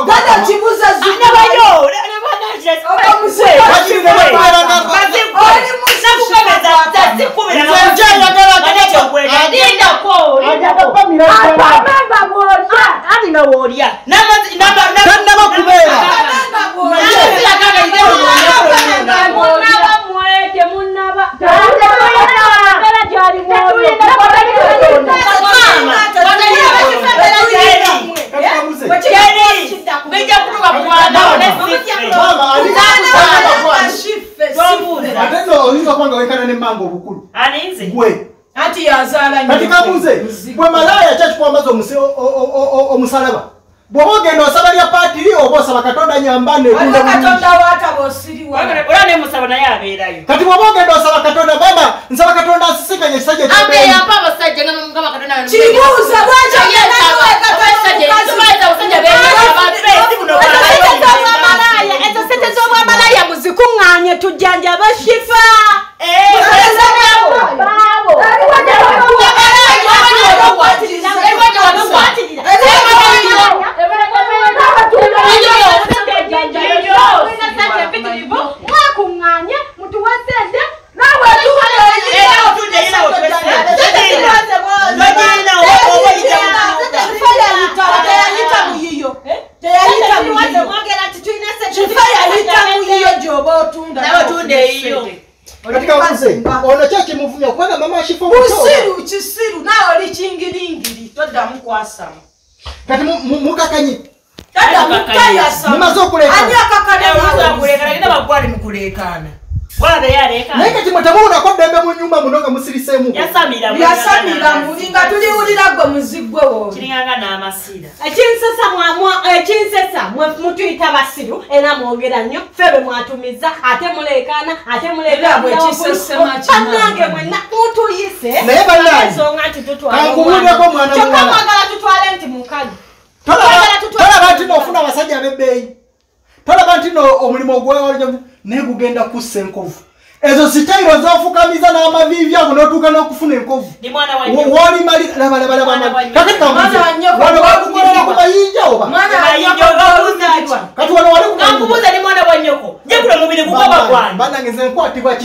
bwe malaya kyakikuwambaza omusalaba bw'oba ogenda osaba lya paati oba osaba katonda nyambane kati bw'oba ogenda osaba katonda baba nsaba katonda asisikanye ekisajja ezo sente z'obwamalaya muzikuŋŋaanye tujjanjabe shifa katambuze ono kyo kimuvumya kubanga mama ashifo busiru kisiru nawe oli kingilingiri toddamu kwasama kati mukakanyi mumaze okuleekana naye kati mwetemuwunako ddembe mu nnyumba muno nga musiriseemu yasamira muli nga tuliwulira gwe muzigwe ekinsesa mutuyita basiru era mwogera nnyo febe mwatumiza ate muleekaana ate muleekanange mwenna mutuyise naye bannange nti kankubuulireko mwana kyokka mwagala tutwale nti mukazi tolaba nti noofuna abasajja ab'ebbeeyi tolaba nti omulimu ogwewalja naye gugenda kussa enkovu ezo sitayiro zofukamiza n'amaviivi ago n'otuuka n'okufuna enkovu woli mali kakati wano bakukolera ku mayinja oba kati wano wali banange nze nkwatibwa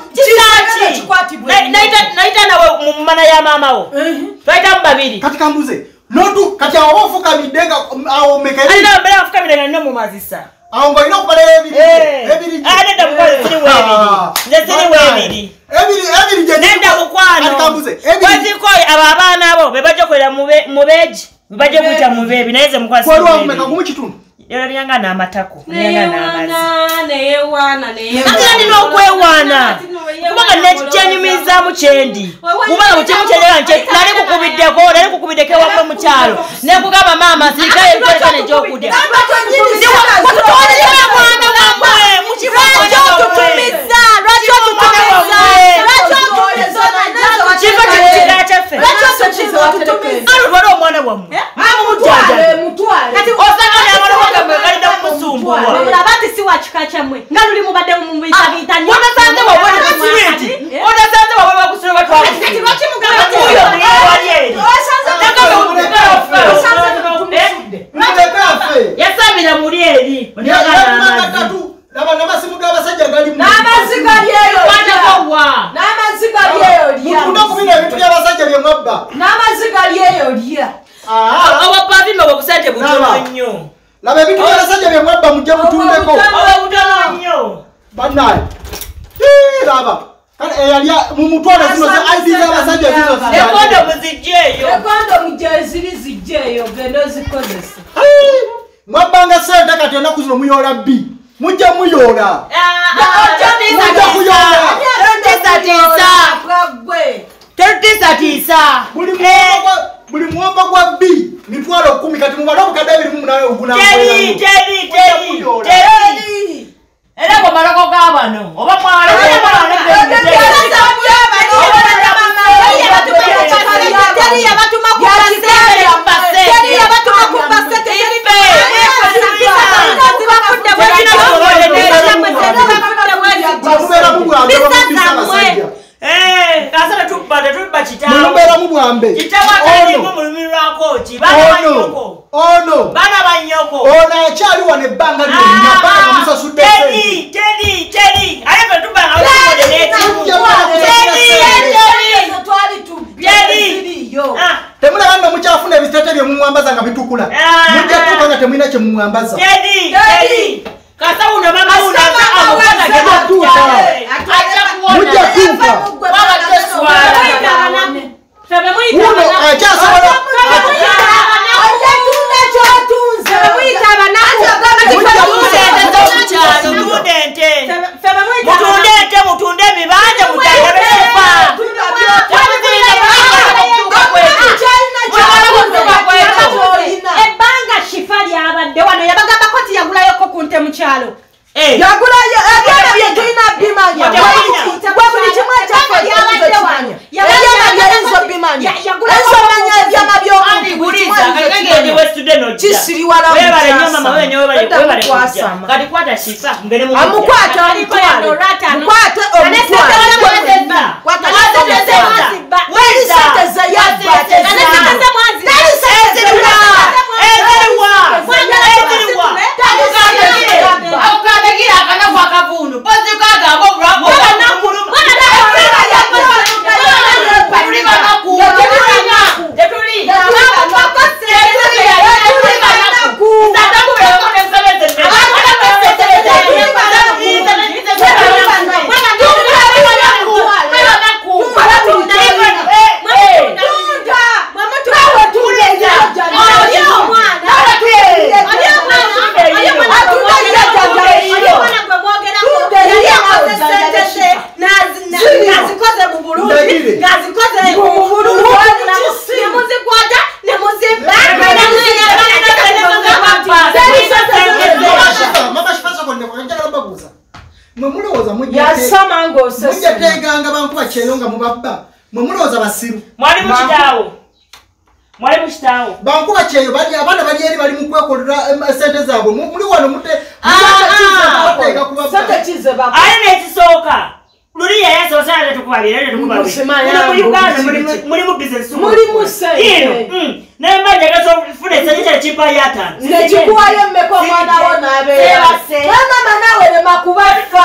nayita nawe mu mana ya maama wo twayitamu babiri kati kambuze notu kati awo ofukamidde nga awo alina mbere afukamidde nga nno mu mazisa awo ng'olina okubalera ebiri nedda mukwano ziriwo nedda mukwano kweziko abo abaana abo be bajja kolera mu beegi be bajja kuyita mu beebi naye ze mukwano gumu kitundu lyanga n'amatako neyewanaandina okwewaana kubanga nekyenyumizaamu kyendi kubanga mukimu kyenera nali kukubiddeko ewamwe mukyalo nekugamba maama sirikayo ebitolekane ekyokudya mwana wamwe mukibwaotutumiza kiva kikira kyaffe alutwala omwana wammwe mulabati si wakika kyamwe nga luli mubadde mubitagitanye onasanze wabwe bakusula yasamira muli eri n'amasimu g'abasajja galimu okubira ebintu by'abasajja bye mwabba obupavime obusente butono nnyo laba ebintu by'abasajja bye mwabba mujje mutundeko butono nnyo bannaye laba kale eyali mumutwala zino ze ID z'abasajja ekondo muzijjeeyo ziriyo genda ozikozesa mwabbanga sente kati enaku zino muyoola bbi mujja muyoola buli muwamba gwa bbi mitwalo 10 kati mubale obukadde 28 era bwemalako gabano oba mulumbeeramu bwambe ono ono akyali wano ebbanga lyonna musasudde temulaba nno mukyafuna ebisitete bye mumwambaza nga bitukula mujja tuuka nga temulina kye mumwambaza mujja tuuka uno akyasobola mutunde ebibanja ebbanga shifa lyabadde wano yabagambako ti yagulayoko kunte mukyalo yagulayo ebyana bye tulina bimanya buli kimu ekyaffe bimanya ensomanya ebyama by'omukwata muloza mujja teganga bankuba kyeyonga mubabba mwe muloza basiru mwali mukitawo bankuba kyeyo abaana bali eri bali mu kwekolera sente zaabwe muli wano mute aye nekisooka luliya yasosana tetukubabira Uganda mulimu business nembanja gasofuna esanyisa kipa yatano nekikuwayo mmeko mwana wo nabeera mama nawe nemakuba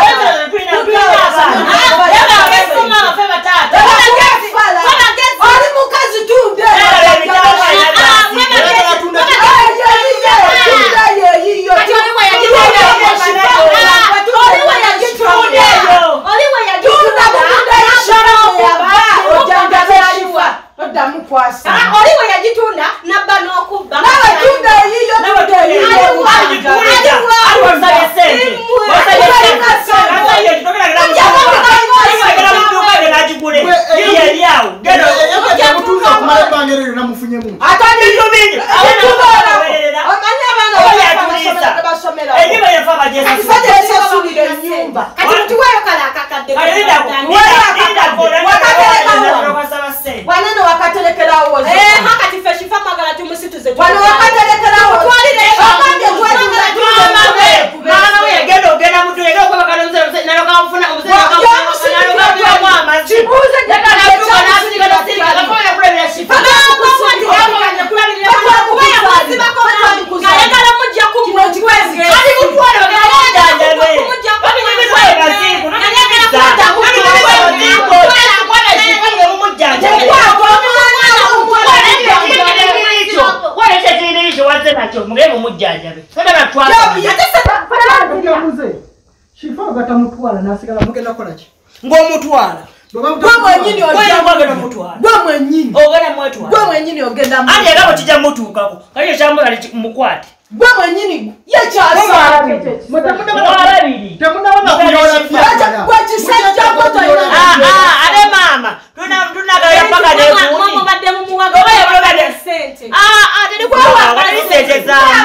oli mukazi tunde oliwe yagitunda nabba n'okubba tunda yiyo wanene wakatelekerawo hakati feshifa magala tumusituze wano wakatelekerawo twalire okambye mama we yagenda ogenda mutu yagenda okuba kalonze nalo kamufuna obuzima kamufuna amazi kibuze ng'omutwala gwe mwenyini ogenda ati ekabo kijja mutuukako kali ekyambula mukwate gwe mwenyini yekyasa ate maama tunagaya paka sente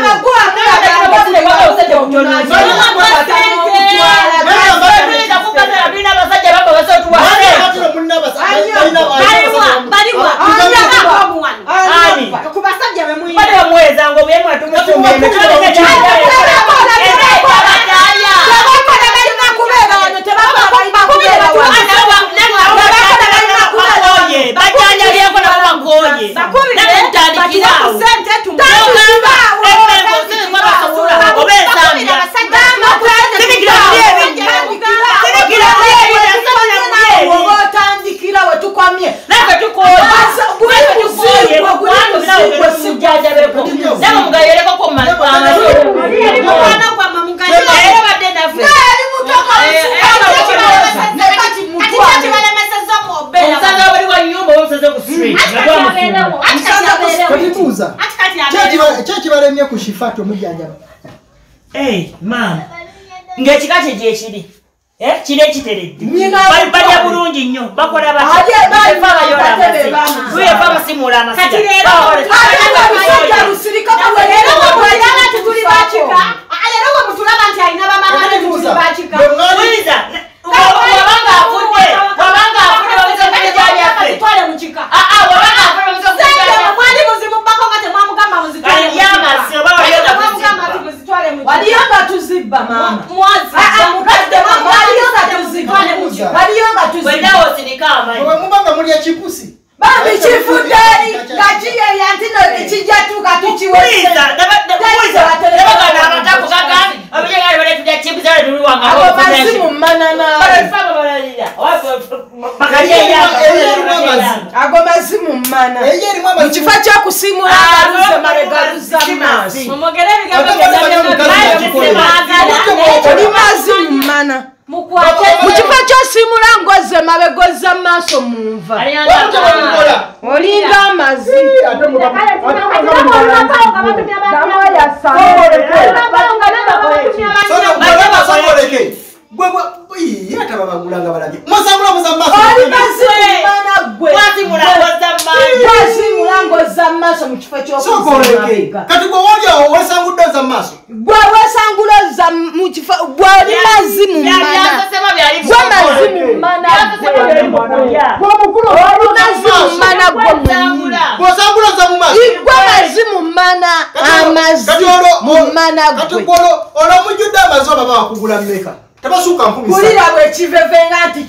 kyekibalemye ku shifato mujjanjaba maama ng'ekika kye gyekiri kino ekiteredde balya bulungi nnyo bakola batuyeva musimuula waliyonga tuzibba mama mubanga muli ekipusi bambi kifuddeeri nga kiyeya ntino kijatuuka tukiwoagomazimu manana ago mazimu mana mukifo kyokusimula galuze maregaluza maaso oli mazimu mana mukifo kyosimula ngoze mabegoza maaso munva olinga amazi wasimula maaso mukifo kyokusimula kati gwe wali awo wesangudde za maaso gwe wesangula za olowooza mu kifo gwali mazimu mana gwe mazimu mana igwe mazimu mana amazimu mana gwe olomujjudde amazoba bakugula mmeka tabasuka 10 kulira bwe kivevenga nti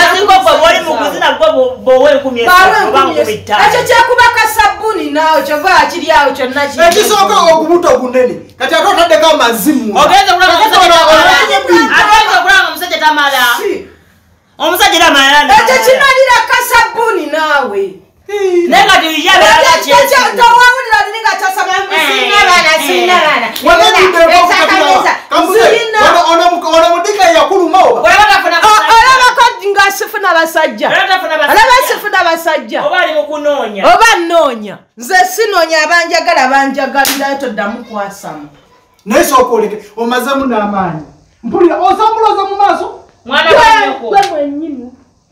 ekyo kyakuba kasabuni naawe kyova akiri awo kyonna ekisooka okubuto ogunene kati ate otaddeko amazimu omusajja tamala ekyo kimalira kasabuni naawe towawulira lininga olomudika yakulumawo olabako nga sifuna basajja olaba sifuna basajja oba nnoonya nze sinoonya abanjagala banjagalirayo toddamu kwasamu naye sookoleke omazemu n'amaanyi mpulira osambuloza mu maaso gwe mwennyini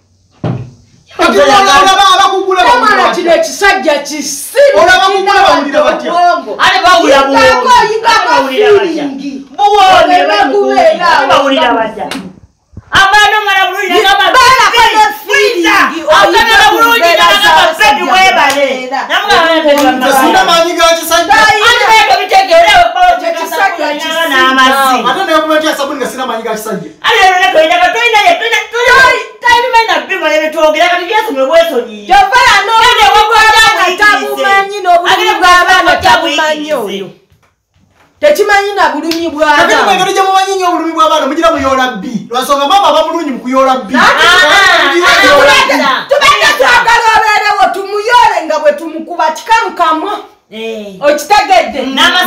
abakugula kino ekisajja tekimanyi na bulunyi bw'abaana gyemumanyi nnyo obulumi bw'abaana mugira muyola bbi lwasonga maama abamulunyi mu kuyola bbi tubadde twagala obeerewo tumuyole nga bwe tumukuba kikamukamwa okitegedde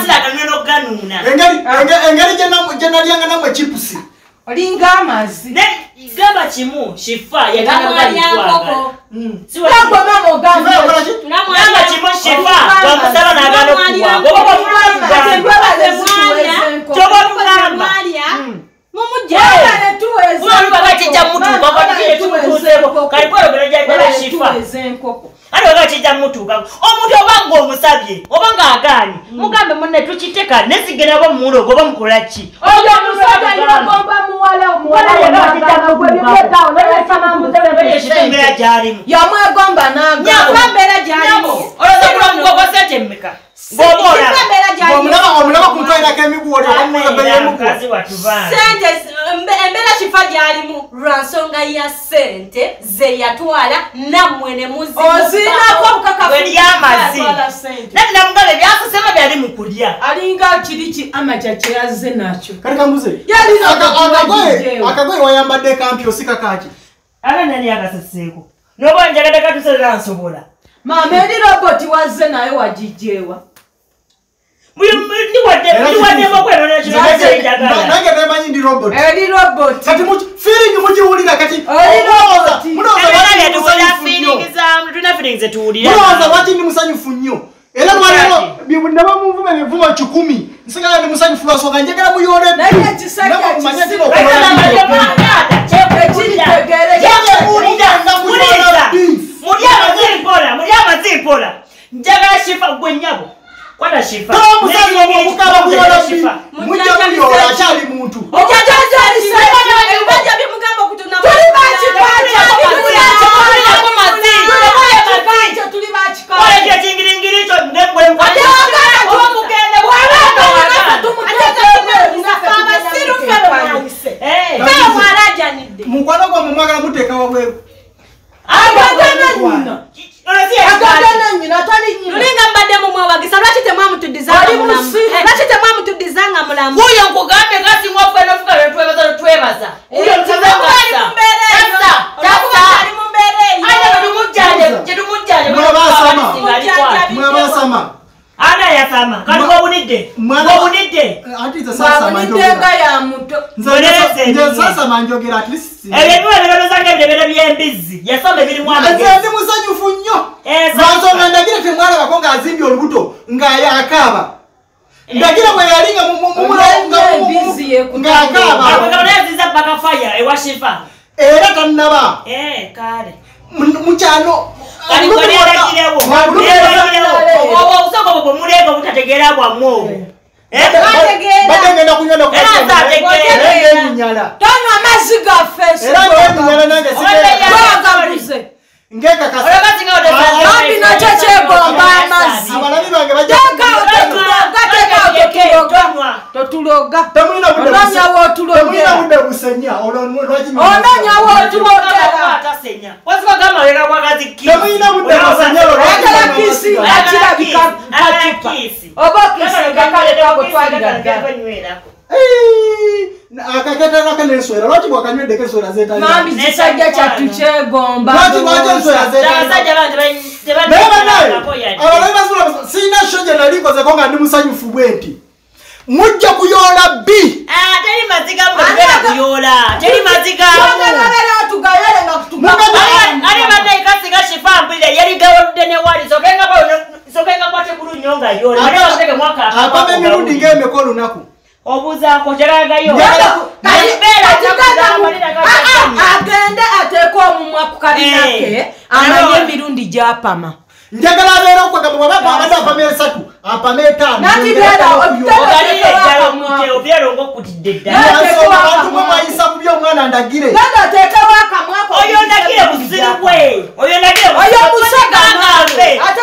engeri gye nalyanga namwe chipusi olinga amazzi gamba kimu shifa yagamba kimu shifa wamusaba nagana omuntu obanga omusabye obanga agaani mugambe munne tukiteka nesigena ba mumulogo oba mukolaki oyo omusajja yogomba muwala gyalimu yamwegomba nagambera gyalimu olozakulamugogosetemmeka omulaba kumutwalirako emiguwa embeera kifa gyalimu lwansonga ya sente ze yatwala nammwe ne ozinako muzilyamazi namugabe byasosema byali mu kulya alinga kiriki amaja kyeyazze nakyo kati kambuze akagoye wayambadde kampyo sikakaki aba nani akaseseeko noba njagala katusera nsobola maama eri roboti wazze naye wagijjeewa nange nemanyi ndi robot eri robot kati feeling mugiwulira kati mulowooza lwaki ndi musanyufu nnyo era lwalero nabamunvuma ebivuma 10 nsigala ndi musanyufu lwasonga njagala muyole mulyamazimpola njagala shifa gwe nnyabo kwata shifa musazi omukaba muyola mujja muyola akyali muntu mukwano gwa mumwagala muteeka wabweru lulinga mbadde mumwewagisa lwaki temwamutudizanga mulamu uyo nkugambe kasimwafenofuka lwetwebaza mwabasama ana yasama kati wabunidde nga ya muto sasama njogera at least ebyebiweberobezanga ebirebero by'embizzi yasoma ebirimu ndi musanyufu nnyo lwansonga ndagira temwalabako ng'azimbye olubuto ng'akaaba ndagira bwe yalinga ng'akaaba bakafaya ewa shifa era tannaba kale mukyalo obusogo bwe muleega obutategeera bwammwe obwo bagenda kunywa tanywa amazzi gaffe era ng'eminyala nange sigagabuze Bambi nakyo kyegomba amazzi. abalabi bange bajja totuloga. temulina Ononya w'otulogera. budde busenya Ononya w'otulogera. temulina budde busenya Ayagala kisi akirabika kacupa. Oba kisi kakale kakutwalira ddala. akaketera kaneswera lwaki bwakanywedde keswera Bambi kisajja kyattu kyegomba. abalabi basula sirina sho gye nalikozeko nga ndi musanyufu bwenti mujja kuyoola bbi apama emirundi ng'emeka olunaku obuzaako kyalagayo agende ateeke omumwa ku kabina ke amanye emirundi gy'apama. njagala abeera okwegamba bwababa abadde apama 3 apama 5 mwayisa ku by'omwana ndagire ateekewo akamwako oyondagire buzibu bwe oyo busogambe ate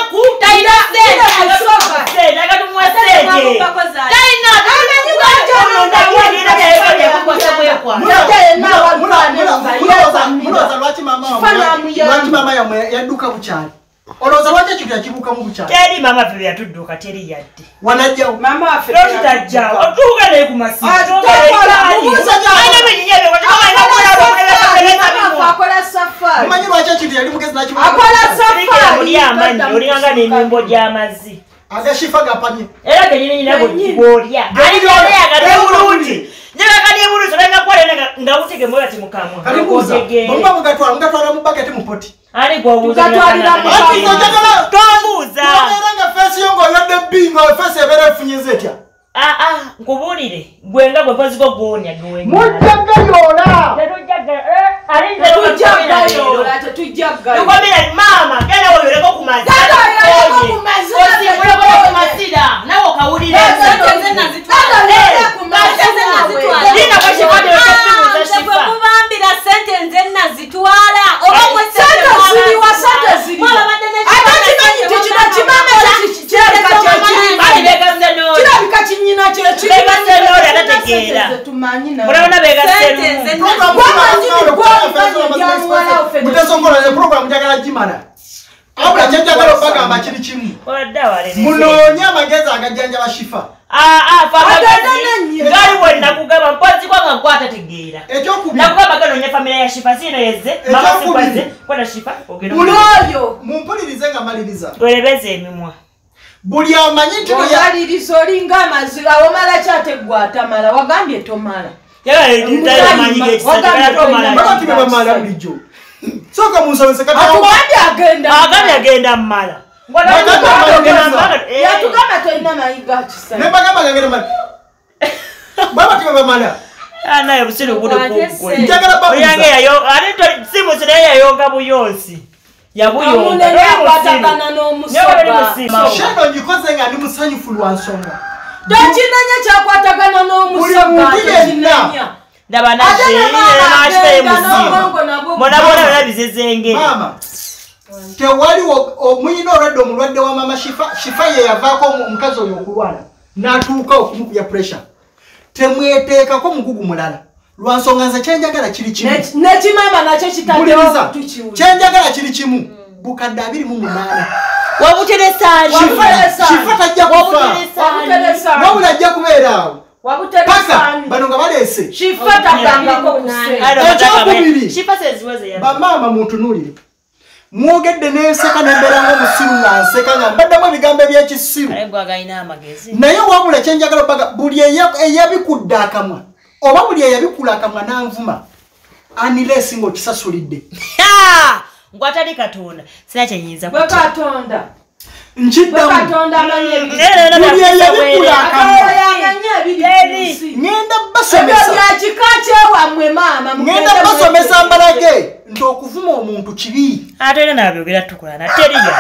muloza lwaki mama yadduka bukyali olowooza lwaki ekintu yakibuukamu bukyali teri mama ffe yatudduka teri yadde wanajjawo mama waffe lokitajjawo otuuka naye ku masimu akola safari. mumanyi lwaki ekintu yali mugezi Akola safari. muli amanyi olinganga n'emimbo gy'amazzi agashifa gapamye era genyininyina bwolya ayagala bulungi njagakali ebuluzi olenga kwalena nga butegemwe bati mukamwa bamba mugatwala mu baketi mu poti ali gwobuuza tombuuza era nga feesi yo ng'oyodde bbinga feesi ebeera efunyiza etya nkubuulire gwenga gwe koziko gwonya mujjagayoola tukomere maama genda woyoleko ku mazzi nawe okawulire kubambira sente nze nazitwala kirabika kinyina mulabona mutesongolaze programu njagala gimala abula kyenjagala obagamba kiri kimu munoonye amagezi agajjanjaba shifa ngali bwenakugamba mpozikwa nga kwatategeera nakugamba ganonya famire ya shifa sino yeze mabasikwaze kwata shifa muloyo mumpulirize nga maliriza werebeze emimwa buli amanyi nti omaliriza olinga amazzi awomala kyateggwa atamala wagambye tomala bakati bebamala bulijjo soka munsomese agambye agenda mmala yatugamba tolina mayiga kisa nebagamba gagenda mala babati bebamala naye busiru buli kugwe njagala oyange yayo ate simu sinaye yayonga buyonsi yakwatagana n'omusoga sheno ngikoze nga ndi musanyufu lwa nsonga tokinanya kyakwatagana n'omusoga tokinanya ndaba nakitaye musimu bonabona bena bizezengere mama tewali omuyina olwadde omulwadde wa mama shifa ye yavaako omukazi oyo okulwala n'atuuka okumukubya pressure temweteekako mugugu mulala lwa nsonga nze kyenjagala kiri kimu nekimama nakyo kitaddewo kyenjagala kiri kimu bukadde 28 wabuteresaali shifa tajja kufa wabula ajja kubeera awo paka bano nga baleese ekyokubiri bamaama muntunuulire mwogedde nenseka nembeera ng'omusiru nga nseka nga mbaddemu ebigambo ebyekisiru naye wabula kyenjagala baga buli eyabikudde akamwa oba buli eyabikula akamwa nanvuma anilesi ng'okisasulidde nkwatali katonda sina kyenyinza katonda nkiddamu buli eyabikula akamwa ngenda basomesa mbalage nti okuvuma omuntu kibi ate era nabyogera tukola nateri yadde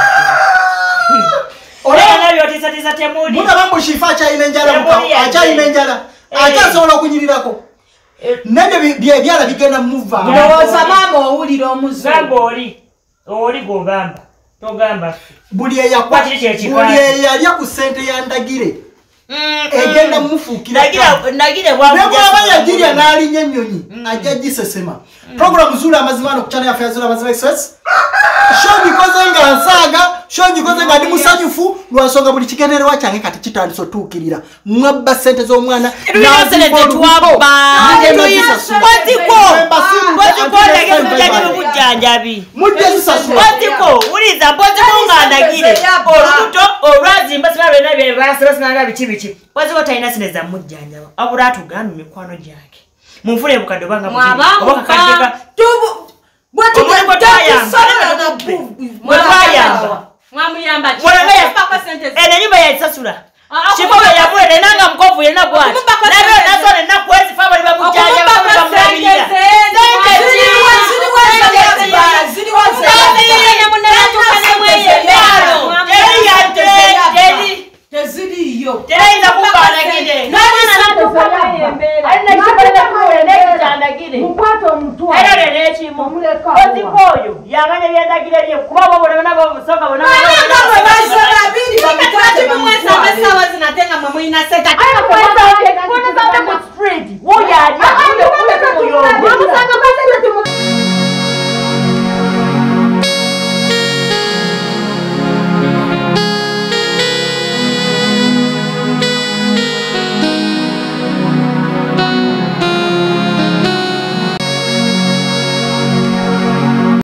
olaba byotiisatiisa temuli mulaba mbu shifa akyalina enjala akyasobola okunyirirako Nebyo byala bigenda muva. Ndowooza maama owulira omuzungu. Gamba oli gogamba. Togamba. Buli eyalya ku ssente ya Ndagire. Egenda mufuukira. Ndagire bwaba yagirya n'alinya ennyonyi ajja gisesema. Program Zula amazima ku channel ya Zula Amazima Express. Shongikoze nga nsaaga, shongikoze nga ndi musanyufu, lwansonga buli kigendererwa kyange kati kitandise otuukirira. Mwabba ssente z'omwana Mufule bukadde banga mwabanga mwamuyamba nyumba yalisasula kibobe yabule nanga mkovu yena bwati nazo na kwezi faba liba mujanja bakamulabirira teziriyo tereza kubana gide mukwato omutwa era lechimo ozikoyo yanganya byandagire lye kuba babona nabo soka bona